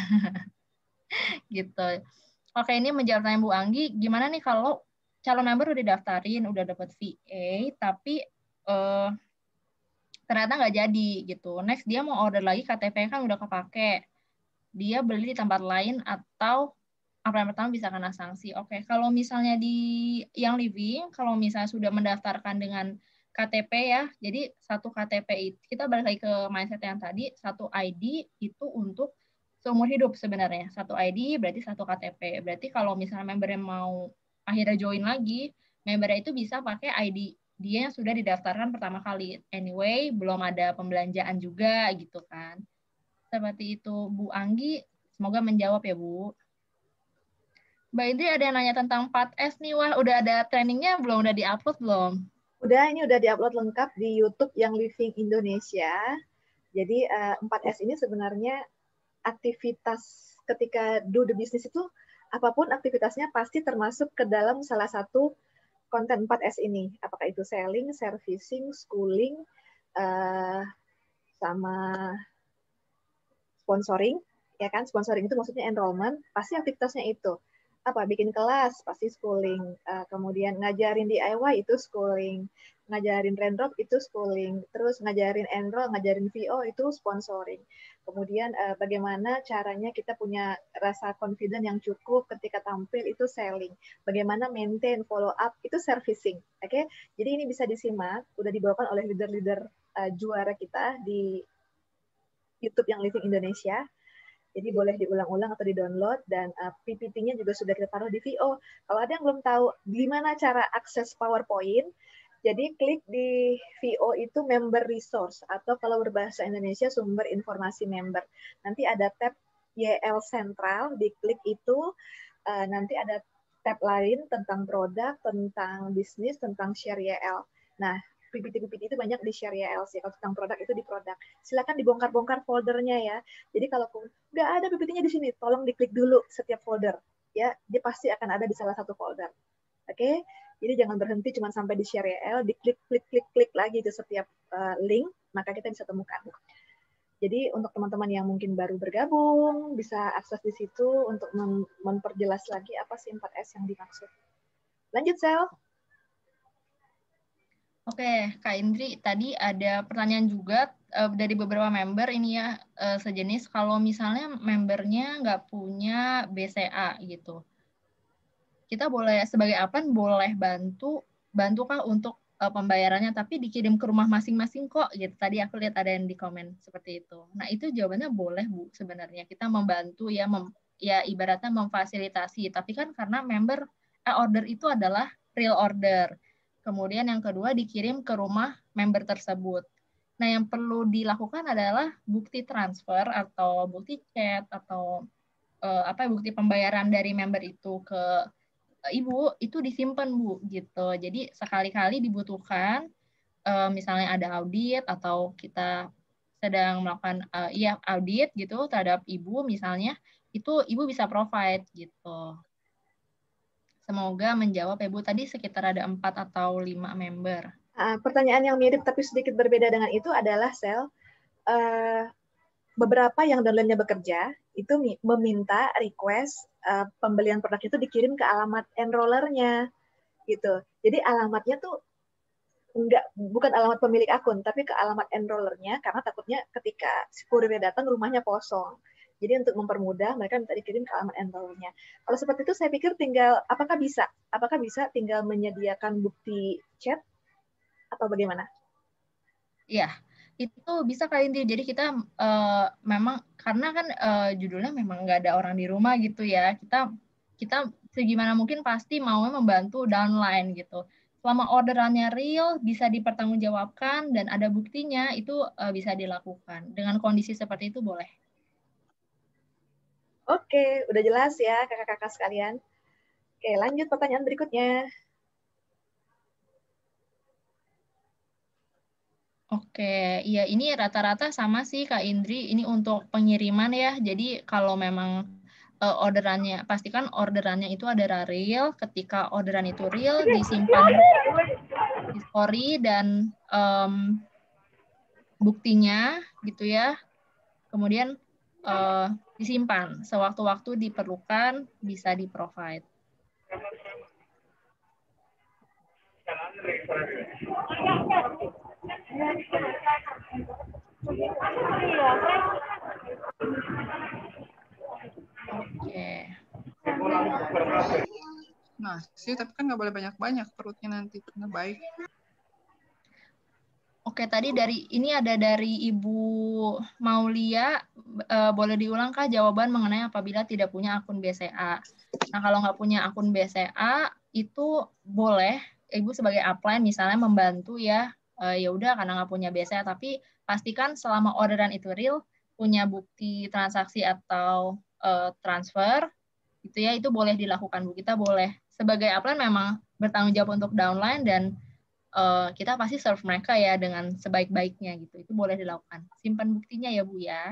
Gitu. Oke, ini menjawab pertanyaan Bu Anggi, gimana nih kalau calon member udah daftarin, udah dapat V A, tapi eh, ternyata nggak jadi gitu. Next dia mau order lagi, K T P kan udah kepake. Dia beli di tempat lain atau apa yang pertama bisa kena sanksi. Oke, kalau misalnya di yang living, kalau misalnya sudah mendaftarkan dengan K T P ya, jadi satu K T P itu, kita balik lagi ke mindset yang tadi, satu I D itu untuk seumur hidup sebenarnya. Satu I D berarti satu K T P. Berarti kalau misalnya membernya mau akhirnya join lagi, membernya itu bisa pakai I D dia yang sudah didaftarkan pertama kali. Anyway, belum ada pembelanjaan juga gitu kan. Seperti itu Bu Anggi, semoga menjawab ya Bu. Mbak Indri ada yang nanya tentang empat S nih, wah udah ada trainingnya belum, udah di-upload belum? Udah, ini udah di-upload lengkap di YouTube Young Living Indonesia. Jadi uh, empat S ini sebenarnya aktivitas ketika do the business itu, apapun aktivitasnya pasti termasuk ke dalam salah satu konten empat S ini. Apakah itu selling, servicing, schooling, uh, sama sponsoring, ya kan? Sponsoring itu maksudnya enrollment, pasti aktivitasnya itu. Apa? Bikin kelas, pasti schooling. Uh, kemudian ngajarin D I Y itu schooling. Ngajarin Raindrop itu schooling. Terus ngajarin enroll, ngajarin V O itu sponsoring. Kemudian uh, bagaimana caranya kita punya rasa confident yang cukup ketika tampil itu selling. Bagaimana maintain, follow up itu servicing. Oke? Okay? Jadi ini bisa disimak, udah dibawakan oleh leader-leader uh, juara kita di YouTube Young Living Indonesia. Jadi boleh diulang-ulang atau di-download, dan uh, P P T-nya juga sudah kita taruh di V O. Kalau ada yang belum tahu gimana cara akses PowerPoint, jadi klik di V O itu member resource, atau kalau berbahasa Indonesia sumber informasi member. Nanti ada tab Y L Central, diklik itu, uh, nanti ada tab lain tentang produk, tentang bisnis, tentang share Y L. Nah, P P T-P P T itu banyak di share Y L sih. Kalau tentang produk itu di produk. Silakan dibongkar-bongkar foldernya ya. Jadi kalau nggak ada P P T-nya di sini, tolong diklik dulu setiap folder. Ya, dia pasti akan ada di salah satu folder. Oke? Okay? Jadi jangan berhenti cuma sampai di share Y L, diklik, klik, klik, klik lagi itu setiap uh, link, maka kita bisa temukan. Jadi untuk teman-teman yang mungkin baru bergabung, bisa akses di situ untuk mem memperjelas lagi apa sih empat S yang dimaksud. Lanjut, Sel. Oke, Kak Indri, tadi ada pertanyaan juga uh, dari beberapa member ini ya, uh, sejenis kalau misalnya membernya nggak punya B C A gitu. Kita boleh sebagai admin boleh bantu, bantukah untuk uh, pembayarannya, tapi dikirim ke rumah masing-masing kok gitu. Tadi aku lihat ada yang di komen seperti itu. Nah, itu jawabannya boleh Bu sebenarnya. Kita membantu ya, mem, ya ibaratnya memfasilitasi, tapi kan karena member eh, order itu adalah real order. Kemudian yang kedua dikirim ke rumah member tersebut. Nah, yang perlu dilakukan adalah bukti transfer atau bukti chat atau uh, apa bukti pembayaran dari member itu ke uh, ibu itu disimpan Bu gitu. Jadi sekali-kali dibutuhkan uh, misalnya ada audit atau kita sedang melakukan uh, iya audit gitu terhadap ibu misalnya, itu ibu bisa provide gitu. Semoga menjawab ya Bu. Tadi sekitar ada empat atau lima member. Uh, pertanyaan yang mirip tapi sedikit berbeda dengan itu adalah Sel, uh, beberapa yang downline-nya bekerja itu meminta request uh, pembelian produk itu dikirim ke alamat enrollernya gitu. Jadi alamatnya tuh enggak, bukan alamat pemilik akun, tapi ke alamat enrollernya, karena takutnya ketika si kurirnya datang rumahnya kosong. Jadi untuk mempermudah mereka minta dikirim ke alamat enrollernya. Kalau seperti itu saya pikir tinggal apakah bisa? Apakah bisa tinggal menyediakan bukti chat atau bagaimana? Iya, itu bisa Kak Indri. Jadi kita uh, memang karena kan uh, judulnya memang nggak ada orang di rumah gitu ya. Kita kita segimana mungkin pasti mau membantu downline gitu. Selama orderannya real, bisa dipertanggungjawabkan dan ada buktinya, itu uh, bisa dilakukan. Dengan kondisi seperti itu boleh. Oke, udah jelas ya kakak-kakak sekalian. Oke, lanjut pertanyaan berikutnya. Oke, iya ini rata-rata sama sih Kak Indri, ini untuk pengiriman ya. Jadi kalau memang uh, orderannya, pastikan orderannya itu ada real, ketika orderan itu real, disimpan di story dan um, buktinya gitu ya, kemudian uh, disimpan, sewaktu-waktu diperlukan bisa di-provide. Oke. Nah, sih, tapi kan nggak boleh banyak-banyak perutnya nanti, karena baik. Oke, tadi dari ini ada dari Ibu Maulia, uh, boleh diulang Kak jawaban mengenai apabila tidak punya akun B C A. Nah, kalau nggak punya akun B C A, itu boleh Ibu sebagai upline misalnya membantu ya, uh, ya udah karena nggak punya B C A, tapi pastikan selama orderan itu real, punya bukti transaksi atau uh, transfer, gitu ya, itu boleh dilakukan Bu. Kita boleh sebagai upline memang bertanggung jawab untuk downline dan Uh, kita pasti serve mereka ya dengan sebaik-baiknya gitu. Itu boleh dilakukan. Simpan buktinya ya Bu ya.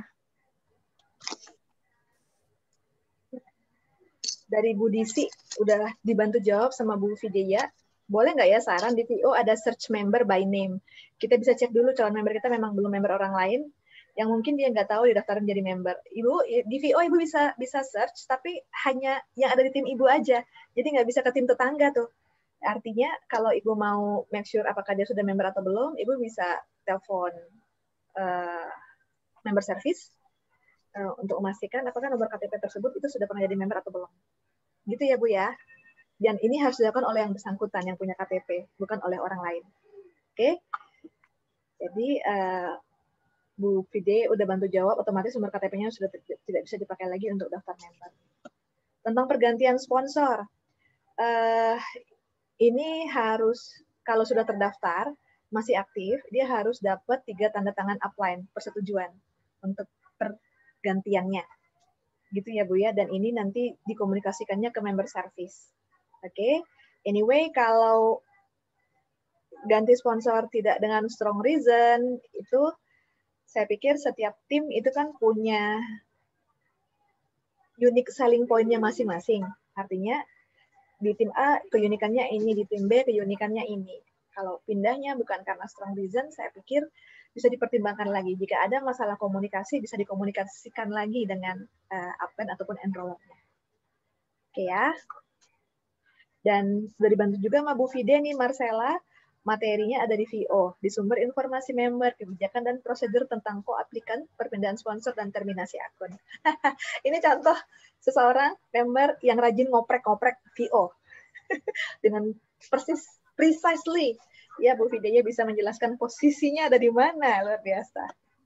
Dari Bu Disi udah dibantu jawab sama Bu Videya. Boleh nggak ya saran di V O ada search member by name. Kita bisa cek dulu calon member kita memang belum member orang lain yang mungkin dia nggak tahu didaftarin jadi member. Ibu di V O Ibu bisa bisa search tapi hanya yang ada di tim Ibu aja. Jadi nggak bisa ke tim tetangga tuh. Artinya kalau Ibu mau make sure apakah dia sudah member atau belum, Ibu bisa telepon uh, member service uh, untuk memastikan apakah nomor K T P tersebut itu sudah pernah jadi member atau belum. Gitu ya Bu ya. Dan ini harus dilakukan oleh yang bersangkutan yang punya K T P, bukan oleh orang lain. Oke? Jadi uh, Bu Vide udah bantu jawab, otomatis nomor K T P-nya sudah tidak bisa dipakai lagi untuk daftar member. Tentang pergantian sponsor, uh, ini harus, kalau sudah terdaftar, masih aktif, dia harus dapat tiga tanda tangan upline, persetujuan untuk pergantiannya. Gitu ya Bu ya, dan ini nanti dikomunikasikannya ke member service. Oke, okay? Anyway, kalau ganti sponsor tidak dengan strong reason, itu saya pikir setiap tim itu kan punya unique selling point-nya masing-masing. Artinya, di tim A keunikannya ini, di tim B keunikannya ini. Kalau pindahnya bukan karena strong reason, saya pikir bisa dipertimbangkan lagi. Jika ada masalah komunikasi, bisa dikomunikasikan lagi dengan uh, upline ataupun enrollernya. Oke ya. Dan sudah dibantu juga sama Bu Fide nih, Marcella. Materinya ada di V O, di sumber informasi member, kebijakan dan prosedur tentang co-aplikan, perpindahan sponsor, dan terminasi akun. Ini contoh seseorang member yang rajin ngoprek-ngoprek V O. Dengan persis, precisely, ya Bu Fidenya bisa menjelaskan posisinya ada di mana, luar biasa.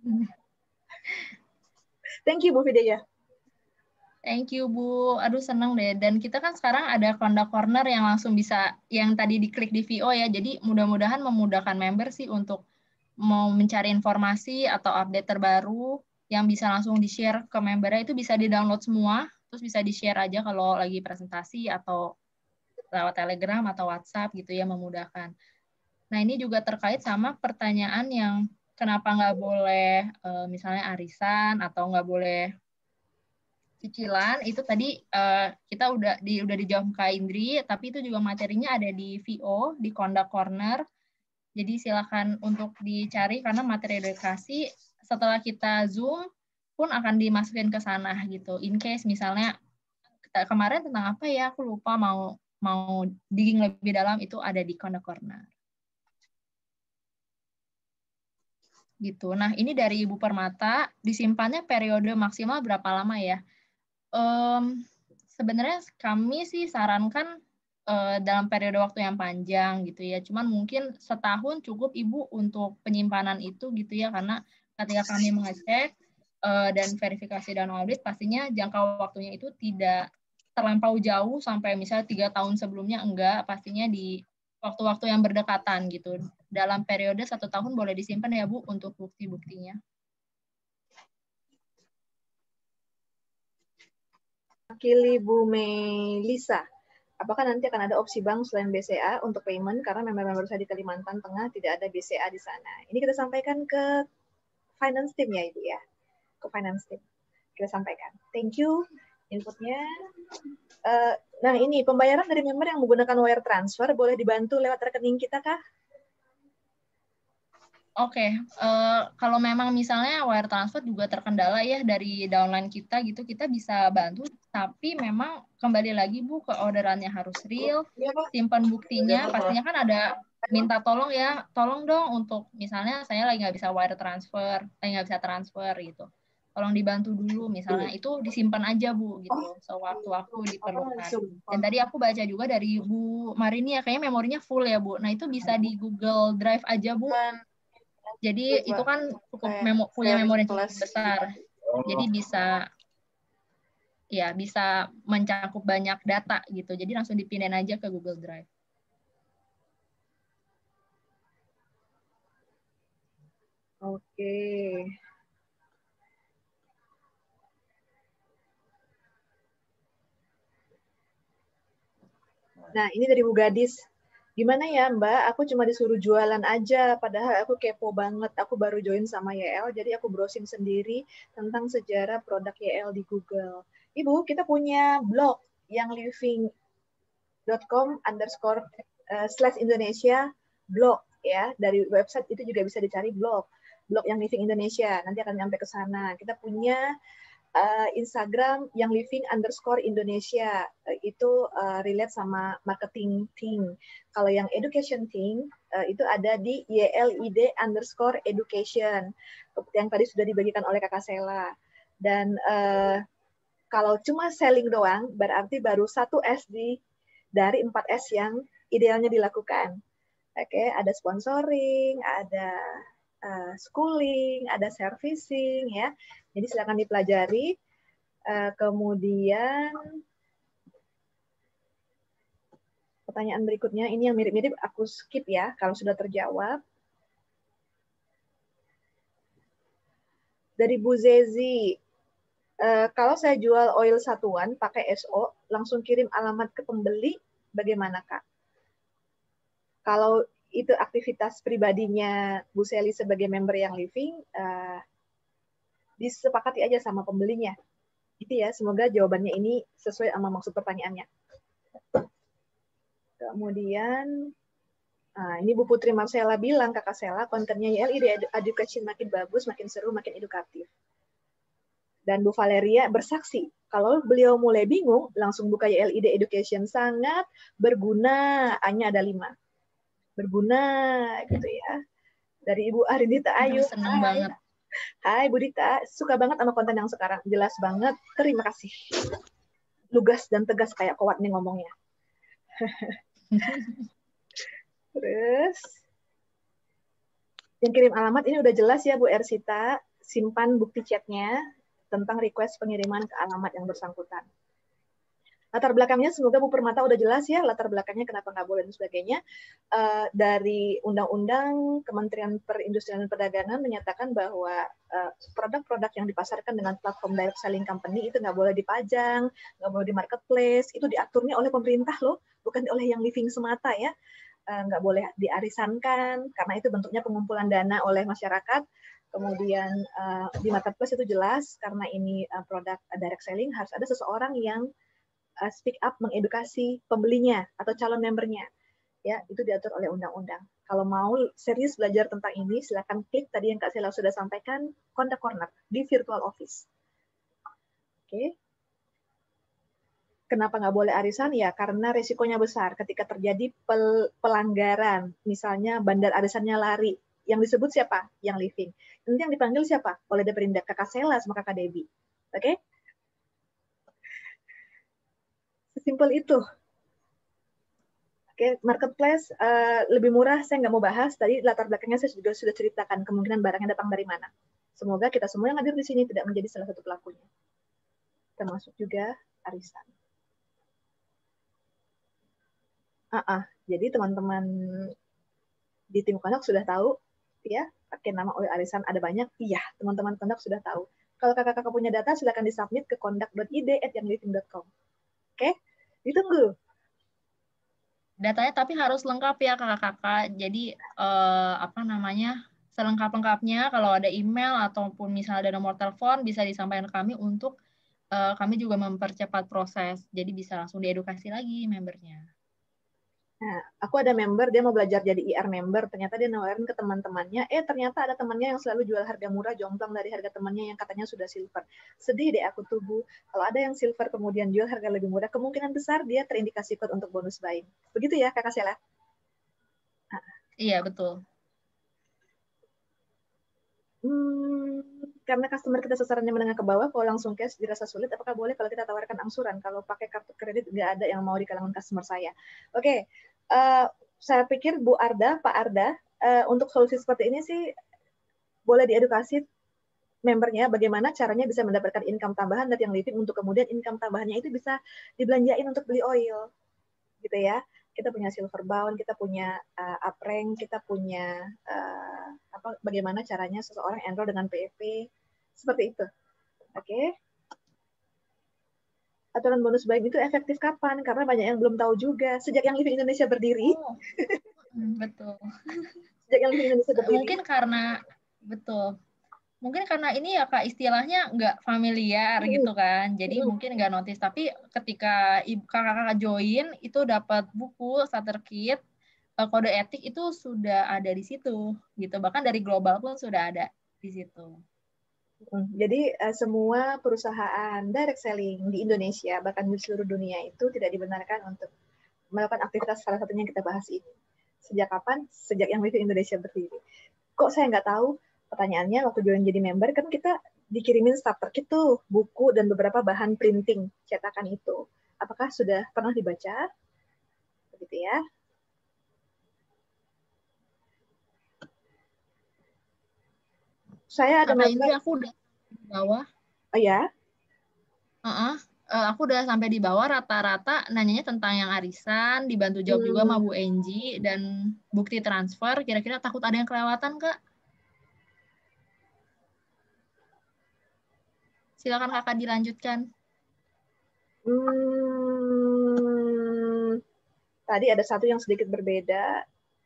Thank you Bu Fidenya. Thank you Bu, aduh senang deh. Dan kita kan sekarang ada Conduct Corner yang langsung bisa, yang tadi diklik di V O ya, jadi mudah-mudahan memudahkan member sih untuk mau mencari informasi atau update terbaru yang bisa langsung di-share ke membernya, itu bisa di-download semua, terus bisa di-share aja kalau lagi presentasi atau lewat Telegram atau WhatsApp gitu ya, memudahkan. Nah ini juga terkait sama pertanyaan yang kenapa nggak boleh misalnya arisan atau nggak boleh cicilan, itu tadi uh, kita udah di udah dijawab Kak Indri, tapi itu juga materinya ada di V O, di Conduct Corner. Jadi silakan untuk dicari karena materi edukasi setelah kita Zoom pun akan dimasukin ke sana gitu. In case misalnya kemarin tentang apa ya, aku lupa, mau mau digging lebih dalam, itu ada di Conduct Corner. Gitu. Nah, ini dari Ibu Permata, disimpannya periode maksimal berapa lama ya? Um, sebenarnya kami sih sarankan uh, dalam periode waktu yang panjang gitu ya. Cuman mungkin setahun cukup Ibu untuk penyimpanan itu gitu ya, karena ketika kami mengecek uh, dan verifikasi dan audit, pastinya jangka waktunya itu tidak terlampau jauh sampai misalnya tiga tahun sebelumnya, enggak, pastinya di waktu-waktu yang berdekatan gitu. Dalam periode satu tahun boleh disimpan ya Bu untuk bukti-buktinya. Wakili Bu Melisa. apakah nanti akan ada opsi bank selain B C A untuk payment, karena member-member saya di Kalimantan Tengah tidak ada B C A di sana. Ini kita sampaikan ke finance team ya Ibu ya, ke finance team. Kita sampaikan. Thank you inputnya. Uh, nah ini pembayaran dari member yang menggunakan wire transfer boleh dibantu lewat rekening kita kah? Oke, okay. uh, kalau memang misalnya wire transfer juga terkendala ya dari downline kita gitu, kita bisa bantu, tapi memang kembali lagi Bu ke orderannya harus real, simpan buktinya, pastinya kan ada minta tolong ya, tolong dong untuk misalnya saya lagi nggak bisa wire transfer, lagi nggak bisa transfer gitu, tolong dibantu dulu misalnya, itu disimpan aja Bu gitu, sewaktu-waktu diperlukan. Dan tadi aku baca juga dari Bu Marini ya, kayaknya memorinya full ya Bu, nah itu bisa di Google Drive aja Bu. Jadi itu kan cukup memo, punya memori yang cukup besar. Jadi bisa ya bisa mencakup banyak data gitu. Jadi langsung dipindahin aja ke Google Drive. Oke. Nah, ini dari Bu Gadis. Gimana ya Mbak, aku cuma disuruh jualan aja, padahal aku kepo banget. Aku baru join sama Y L, jadi aku browsing sendiri tentang sejarah produk Y L di Google. Ibu, kita punya blog yang living dot com underscore uh, slash Indonesia blog ya. Dari website itu juga bisa dicari blog. Blog yang Living Indonesia, nanti akan nyampe ke sana. Kita punya Uh, Instagram yang living underscore Indonesia, uh, itu uh, relate sama marketing team. Kalau yang education team uh, itu ada di Y L I D underscore education yang tadi sudah dibagikan oleh Kakak Sela. Dan uh, kalau cuma selling doang berarti baru satu S di dari empat S yang idealnya dilakukan. Oke, okay, ada sponsoring, ada uh, schooling, ada servicing ya. Jadi silakan dipelajari. Uh, kemudian pertanyaan berikutnya ini yang mirip-mirip aku skip ya kalau sudah terjawab. Dari Bu Zezi, uh, kalau saya jual oil satuan pakai S O, langsung kirim alamat ke pembeli, bagaimana Kak? Kalau itu aktivitas pribadinya Bu Seli sebagai member yang living, uh, disepakati aja sama pembelinya. Gitu ya, semoga jawabannya ini sesuai sama maksud pertanyaannya. Kemudian, nah ini Bu Putri Marcella bilang, Kakak Sela, kontennya Y L I D Education makin bagus, makin seru, makin edukatif. Dan Bu Valeria bersaksi, kalau beliau mulai bingung, langsung buka Y L I D Education, sangat berguna, hanya ada lima. Berguna, gitu ya. Dari Ibu Arinita Ayu. Senang banget. Hai Bu Dita, suka banget sama konten yang sekarang. Jelas banget, terima kasih. Lugas dan tegas kayak Kowat nih ngomongnya. Terus, yang kirim alamat ini udah jelas ya Bu Ersita, simpan bukti chatnya tentang request pengiriman ke alamat yang bersangkutan. Latar belakangnya semoga Bu Permata udah jelas ya, latar belakangnya kenapa nggak boleh dan sebagainya. Uh, dari Undang-Undang Kementerian Perindustrian dan Perdagangan menyatakan bahwa produk-produk uh, yang dipasarkan dengan platform direct selling company itu nggak boleh dipajang, nggak boleh di marketplace, itu diaturnya oleh pemerintah loh, bukan oleh yang living semata ya. Uh, nggak boleh diarisankan, karena itu bentuknya pengumpulan dana oleh masyarakat. Kemudian uh, di marketplace itu jelas, karena ini uh, produk direct selling, harus ada seseorang yang speak up mengedukasi pembelinya atau calon membernya. Ya, itu diatur oleh undang-undang. Kalau mau serius belajar tentang ini, silakan klik tadi yang Kak Sela sudah sampaikan, Contact Corner di Virtual Office. Oke. Kenapa nggak boleh arisan? Ya, karena risikonya besar. Ketika terjadi pel pelanggaran, misalnya bandar arisannya lari, yang disebut siapa? Yang living. Nanti yang dipanggil siapa? Oleh Deperindak Kakak Sela sama Kakak Debbie. Oke? Simpel itu. Oke, marketplace uh, lebih murah, saya nggak mau bahas. Tadi latar belakangnya saya juga sudah ceritakan kemungkinan barangnya datang dari mana. Semoga kita semua yang hadir di sini tidak menjadi salah satu pelakunya. Termasuk juga arisan. Uh -uh. Jadi teman-teman di tim Kondak sudah tahu, ya, pakai nama oil arisan ada banyak. Iya, teman-teman Kondak sudah tahu. Kalau kakak-kakak punya data, silakan disubmit ke kondak dot i d at yang living dot com. Oke, ditunggu. Datanya tapi harus lengkap ya kakak-kakak. Jadi eh, apa namanya selengkap-lengkapnya kalau ada email ataupun misalnya ada nomor telepon bisa disampaikan ke kami untuk eh, kami juga mempercepat proses. Jadi bisa langsung diedukasi lagi membernya. Nah, aku ada member, dia mau belajar jadi I R member, ternyata dia nawarin ke teman-temannya, eh ternyata ada temannya yang selalu jual harga murah, jomplang dari harga temannya yang katanya sudah silver. Sedih deh aku tubuh, kalau ada yang silver kemudian jual harga lebih murah, kemungkinan besar dia terindikasi ikut untuk bonus buying. Begitu ya, Kakak Sheila? Nah. Iya, betul. Hmm, karena customer kita sasarannya menengah ke bawah, kalau langsung cash dirasa sulit, apakah boleh kalau kita tawarkan angsuran? Kalau pakai kartu kredit, nggak ada yang mau di kalangan customer saya. Oke, okay. uh, saya pikir Bu Arda, Pak Arda, uh, untuk solusi seperti ini sih boleh diedukasi membernya bagaimana caranya bisa mendapatkan income tambahan dari yang living untuk kemudian income tambahannya itu bisa dibelanjain untuk beli oil, gitu ya. Kita punya silver bound, kita punya uh, up rank, kita punya uh, apa bagaimana caranya seseorang enroll dengan P F P seperti itu. Oke. Okay. Aturan bonus buying itu efektif kapan? Karena banyak yang belum tahu juga. Sejak yang Living Indonesia berdiri. Oh, betul. Sejak yang Living Indonesia berdiri. Mungkin karena betul. Mungkin karena ini ya Kak istilahnya nggak familiar hmm. gitu kan, jadi hmm. mungkin nggak notice. Tapi ketika kakak-kakak join itu dapat buku starter kit kode etik itu sudah ada di situ gitu, bahkan dari global pun sudah ada di situ. Jadi uh, semua perusahaan direct selling di Indonesia bahkan di seluruh dunia itu tidak dibenarkan untuk melakukan aktivitas salah satunya yang kita bahas ini. Sejak kapan? Sejak yang Living Indonesia berdiri. Kok saya nggak tahu? Pertanyaannya waktu join jadi member kan kita dikirimin starter kit tuh, buku dan beberapa bahan printing cetakan itu. Apakah sudah pernah dibaca? Begitu ya. Saya ada member. Ini aku udah di bawah. Oh ya? Uh-uh. Uh, aku udah sampai di bawah rata-rata nanyanya tentang yang arisan, dibantu jawab hmm. juga sama Bu Enji dan bukti transfer. Kira-kira takut ada yang kelewatan, Kak? Silakan Kakak dilanjutkan. Hmm, tadi ada satu yang sedikit berbeda.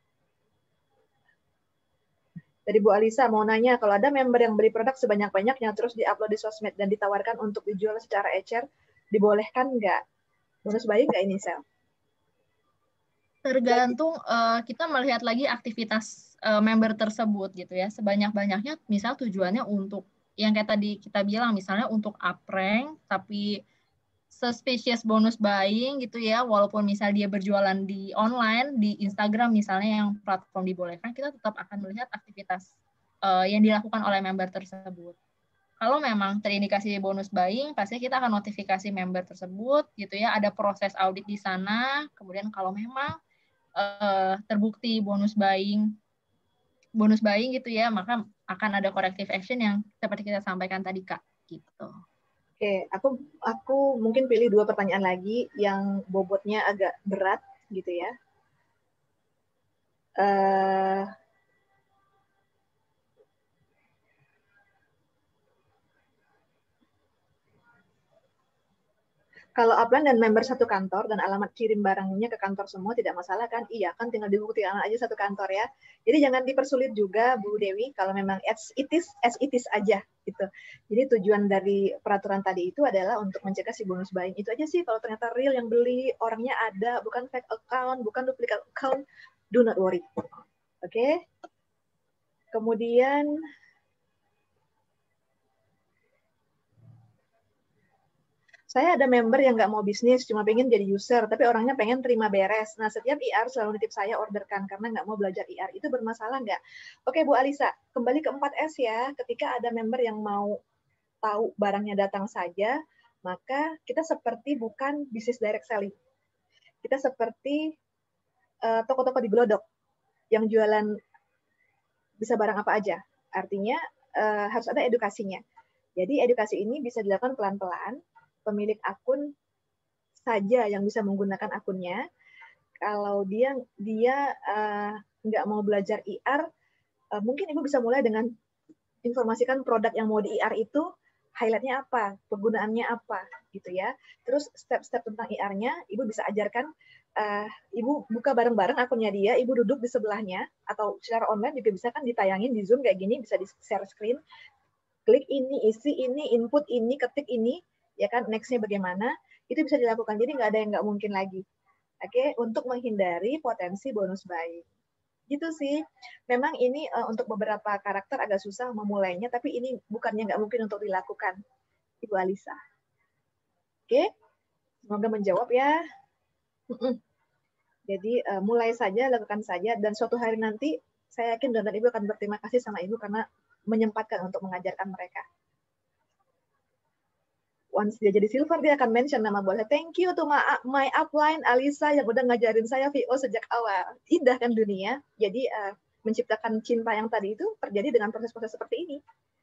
Dari Bu Alisa mau nanya, kalau ada member yang beli produk sebanyak-banyaknya terus diupload di sosmed dan ditawarkan untuk dijual secara ecer, dibolehkan nggak? Bonus buying nggak ini, Sel? Tergantung uh, kita melihat lagi aktivitas uh, member tersebut gitu ya. Sebanyak-banyaknya misal tujuannya untuk yang kayak tadi kita bilang misalnya untuk up rank tapi spesies bonus buying gitu ya, walaupun misal dia berjualan di online di Instagram misalnya yang platform dibolehkan, kita tetap akan melihat aktivitas uh, yang dilakukan oleh member tersebut. Kalau memang terindikasi bonus buying, pasti kita akan notifikasi member tersebut gitu ya, ada proses audit di sana. Kemudian kalau memang uh, terbukti bonus buying bonus buying gitu ya, maka akan ada corrective action yang seperti kita sampaikan tadi Kak gitu. Oke, aku aku mungkin pilih dua pertanyaan lagi yang bobotnya agak berat gitu ya. Uh, Kalau upline dan member satu kantor dan alamat kirim barangnya ke kantor semua tidak masalah kan? Iya kan, tinggal dibuktikan aja satu kantor ya. Jadi jangan dipersulit juga Bu Dewi kalau memang as it is, as it is aja gitu. Jadi tujuan dari peraturan tadi itu adalah untuk mencegah si bonus buying. Itu aja sih, kalau ternyata real yang beli, orangnya ada, bukan fake account, bukan duplicate account, do not worry. Oke. Okay? Kemudian saya ada member yang nggak mau bisnis, cuma pengen jadi user, tapi orangnya pengen terima beres. Nah, setiap I R selalu nitip saya orderkan, karena nggak mau belajar I R. Itu bermasalah nggak? Oke, Bu Alisa, kembali ke empat S ya. Ketika ada member yang mau tahu barangnya datang saja, maka kita seperti bukan bisnis direct selling. Kita seperti uh, toko-toko di Glodok, yang jualan bisa barang apa aja. Artinya, uh, harus ada edukasinya. Jadi, edukasi ini bisa dilakukan pelan-pelan. Pemilik akun saja yang bisa menggunakan akunnya. Kalau dia dia uh, nggak mau belajar I R, uh, mungkin Ibu bisa mulai dengan informasikan produk yang mau di I R itu, highlight-nya apa, penggunaannya apa, gitu ya. Terus step-step tentang I R-nya, Ibu bisa ajarkan uh, Ibu buka bareng-bareng akunnya dia, Ibu duduk di sebelahnya, atau secara online juga bisa kan ditayangin di Zoom kayak gini, bisa di-share screen, klik ini, isi ini, input ini, ketik ini, ya kan, next-nya bagaimana, itu bisa dilakukan. Jadi nggak ada yang nggak mungkin lagi. Oke, okay? Untuk menghindari potensi bonus buying. Gitu sih. Memang ini uh, untuk beberapa karakter agak susah memulainya, tapi ini bukannya nggak mungkin untuk dilakukan, Ibu Alisa. Oke, okay? Semoga menjawab ya. Jadi uh, mulai saja, lakukan saja, dan suatu hari nanti saya yakin dan Ibu akan berterima kasih sama Ibu karena menyempatkan untuk mengajarkan mereka. Once dia jadi silver, dia akan mention nama bosnya. Thank you to my, my upline Alisa yang udah ngajarin saya V O sejak awal. Indah kan dunia. Jadi uh, menciptakan cinta yang tadi itu terjadi dengan proses-proses seperti ini.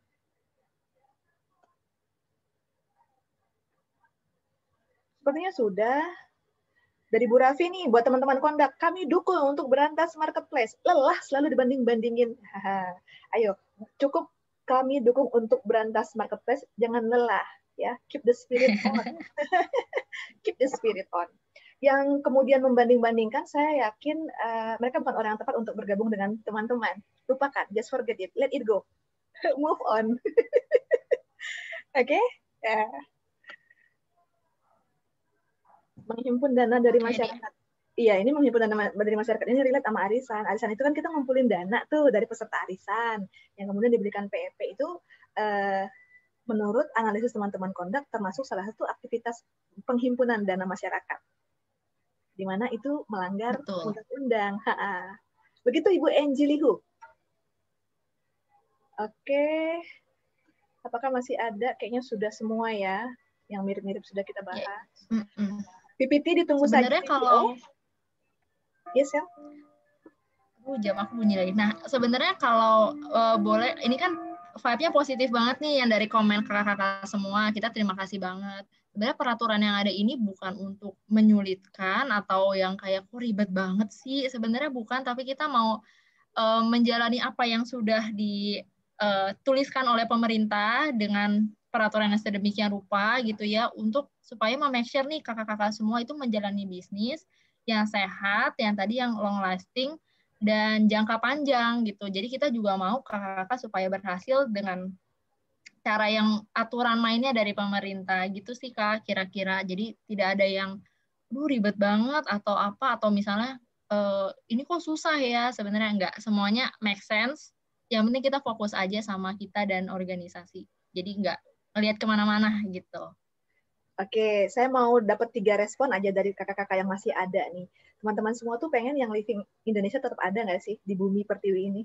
Sepertinya sudah. Dari Bu Raffi nih, buat teman-teman kondak, kami dukung untuk berantas marketplace. Lelah selalu dibanding-bandingin. Ayo, cukup kami dukung untuk berantas marketplace, jangan lelah. Ya, keep the spirit on. Keep the spirit on. Yang kemudian membanding-bandingkan, saya yakin uh, mereka bukan orang yang tepat untuk bergabung dengan teman-teman. Lupakan, just forget it, let it go. Move on. Oke? Okay? Uh, menghimpun dana dari masyarakat. Iya, ini menghimpun dana dari masyarakat. Ini relate sama arisan. Arisan itu kan kita ngumpulin dana tuh dari peserta arisan, yang kemudian diberikan P E P itu uh, menurut analisis teman-teman kondak termasuk salah satu aktivitas penghimpunan dana masyarakat, di mana itu melanggar undang-undang. Begitu Ibu Angelihoo. Oke, apakah masih ada? Kayaknya sudah semua ya, yang mirip-mirip sudah kita bahas. Yeah. Mm-mm. P P T ditunggu sebenarnya saja. Kalau yes ya. Aduh, jam aku bunyi lagi. Nah, sebenarnya kalau uh, boleh, ini kan vibe-nya positif banget nih yang dari komen kakak-kakak semua. Kita terima kasih banget. Sebenarnya peraturan yang ada ini bukan untuk menyulitkan atau yang kayak kok ribet banget sih. Sebenarnya bukan, tapi kita mau uh, menjalani apa yang sudah dituliskan uh, oleh pemerintah dengan peraturan yang sedemikian rupa gitu ya, untuk supaya memake sure nih kakak-kakak semua itu menjalani bisnis yang sehat, yang tadi yang long lasting, dan jangka panjang gitu. Jadi kita juga mau kakak-kakak supaya berhasil dengan cara yang aturan mainnya dari pemerintah gitu sih Kak, kira-kira. Jadi tidak ada yang duh ribet banget atau apa, atau misalnya e, ini kok susah ya. Sebenarnya enggak, semuanya make sense. Yang penting kita fokus aja sama kita dan organisasi. Jadi enggak ngelihat kemana-mana gitu. Oke, saya mau dapat tiga respon aja dari kakak-kakak yang masih ada nih. Teman-teman semua tuh pengen yang living Indonesia tetap ada nggak sih di bumi pertiwi ini?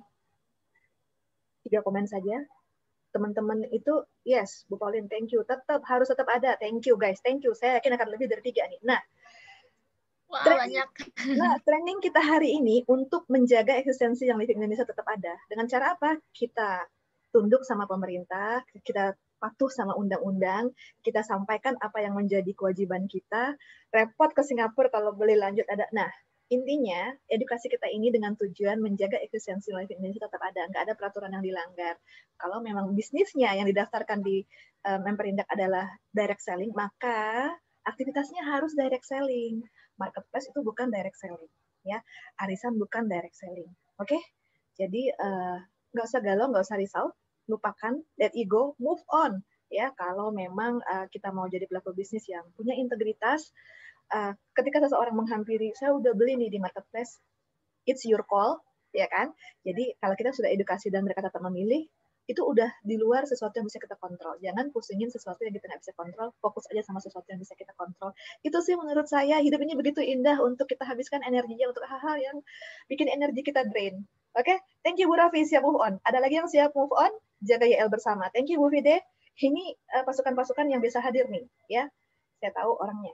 Tiga komen saja. Teman-teman itu, yes, Bu Pauline, thank you. Tetap, harus tetap ada. Thank you, guys. Thank you. Saya yakin akan lebih dari tiga nih. Nah, Wah, training, banyak. nah, training kita hari ini untuk menjaga eksistensi yang living Indonesia tetap ada. Dengan cara apa? Kita tunduk sama pemerintah, kita patuh sama undang-undang, kita sampaikan apa yang menjadi kewajiban kita, repot ke Singapura kalau boleh lanjut ada. Nah, intinya edukasi kita ini dengan tujuan menjaga eksistensi living Indonesia tetap ada, nggak ada peraturan yang dilanggar. Kalau memang bisnisnya yang didaftarkan di um, Memperindak adalah direct selling, maka aktivitasnya harus direct selling. Marketplace itu bukan direct selling, ya. Arisan bukan direct selling, oke? Okay? Jadi uh, nggak usah galau, nggak usah risau. Lupakan, let it go, move on. Ya, kalau memang uh, kita mau jadi pelaku bisnis yang punya integritas, uh, ketika seseorang menghampiri, saya udah beli nih di marketplace, it's your call, ya kan? Jadi kalau kita sudah edukasi dan mereka tetap memilih, itu udah di luar sesuatu yang bisa kita kontrol. Jangan pusingin sesuatu yang kita nggak bisa kontrol, fokus aja sama sesuatu yang bisa kita kontrol. Itu sih menurut saya, hidup ini begitu indah untuk kita habiskan energinya untuk hal-hal yang bikin energi kita drain. Oke, okay? Thank you Bu Raffi, siap move on. Ada lagi yang siap move on? Jaga Y L bersama. Thank you Bu Fide. Ini uh, pasukan-pasukan yang bisa hadir nih, ya. Saya tahu orangnya.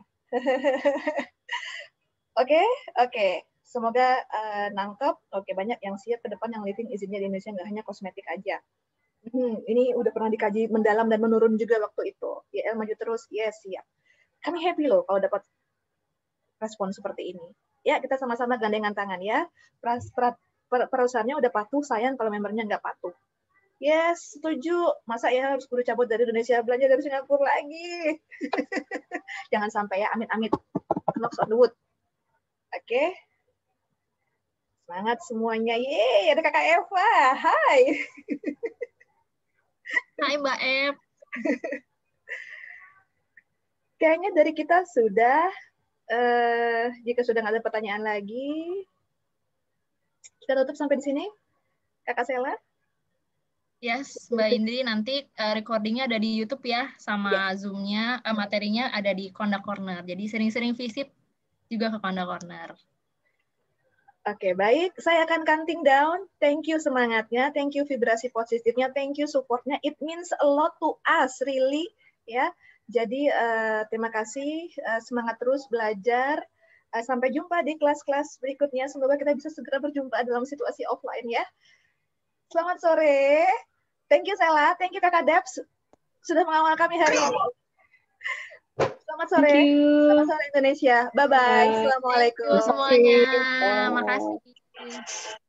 Oke, okay? Oke. Okay. Semoga uh, nangkep. Oke, okay, banyak yang siap ke depan yang living izinnya di Indonesia, nggak hanya kosmetik aja. Hmm, ini udah pernah dikaji mendalam dan menurun juga waktu itu. Y L maju terus, yes, siap. Kami happy loh kalau dapat respon seperti ini. Ya, kita sama-sama gandengan tangan ya. Pras, pras, perusahaannya udah patuh, sayang kalau membernya nggak patuh. Yes, setuju. Masa ya harus kudu cabut dari Indonesia, belanja dari Singapura lagi. Jangan sampai ya, amit-amit. Knocks on the wood. Oke. Semangat semuanya. Yeay, ada Kakak Eva. Hai. Hai Mbak Ep. Kayaknya dari kita sudah, eh, jika sudah nggak ada pertanyaan lagi, kita tutup sampai di sini. Kakak Sela? Yes, Mbak Indri, nanti uh, recordingnya ada di YouTube ya, sama yes. Zoom-nya, uh, materinya ada di Konda Corner. Jadi sering-sering visit juga ke Konda Corner. Oke, okay, baik. Saya akan counting down. Thank you semangatnya, thank you vibrasi positifnya, thank you supportnya. It means a lot to us, really. Ya, jadi uh, terima kasih. Uh, semangat terus belajar. Uh, sampai jumpa di kelas-kelas berikutnya. Semoga kita bisa segera berjumpa dalam situasi offline ya. Selamat sore. Thank you Sela, thank you Kakak Debs sudah mengawal kami hari ini. Selamat sore. Selamat sore Indonesia. Bye bye. Assalamualaikum. Thank you semuanya. Makasih.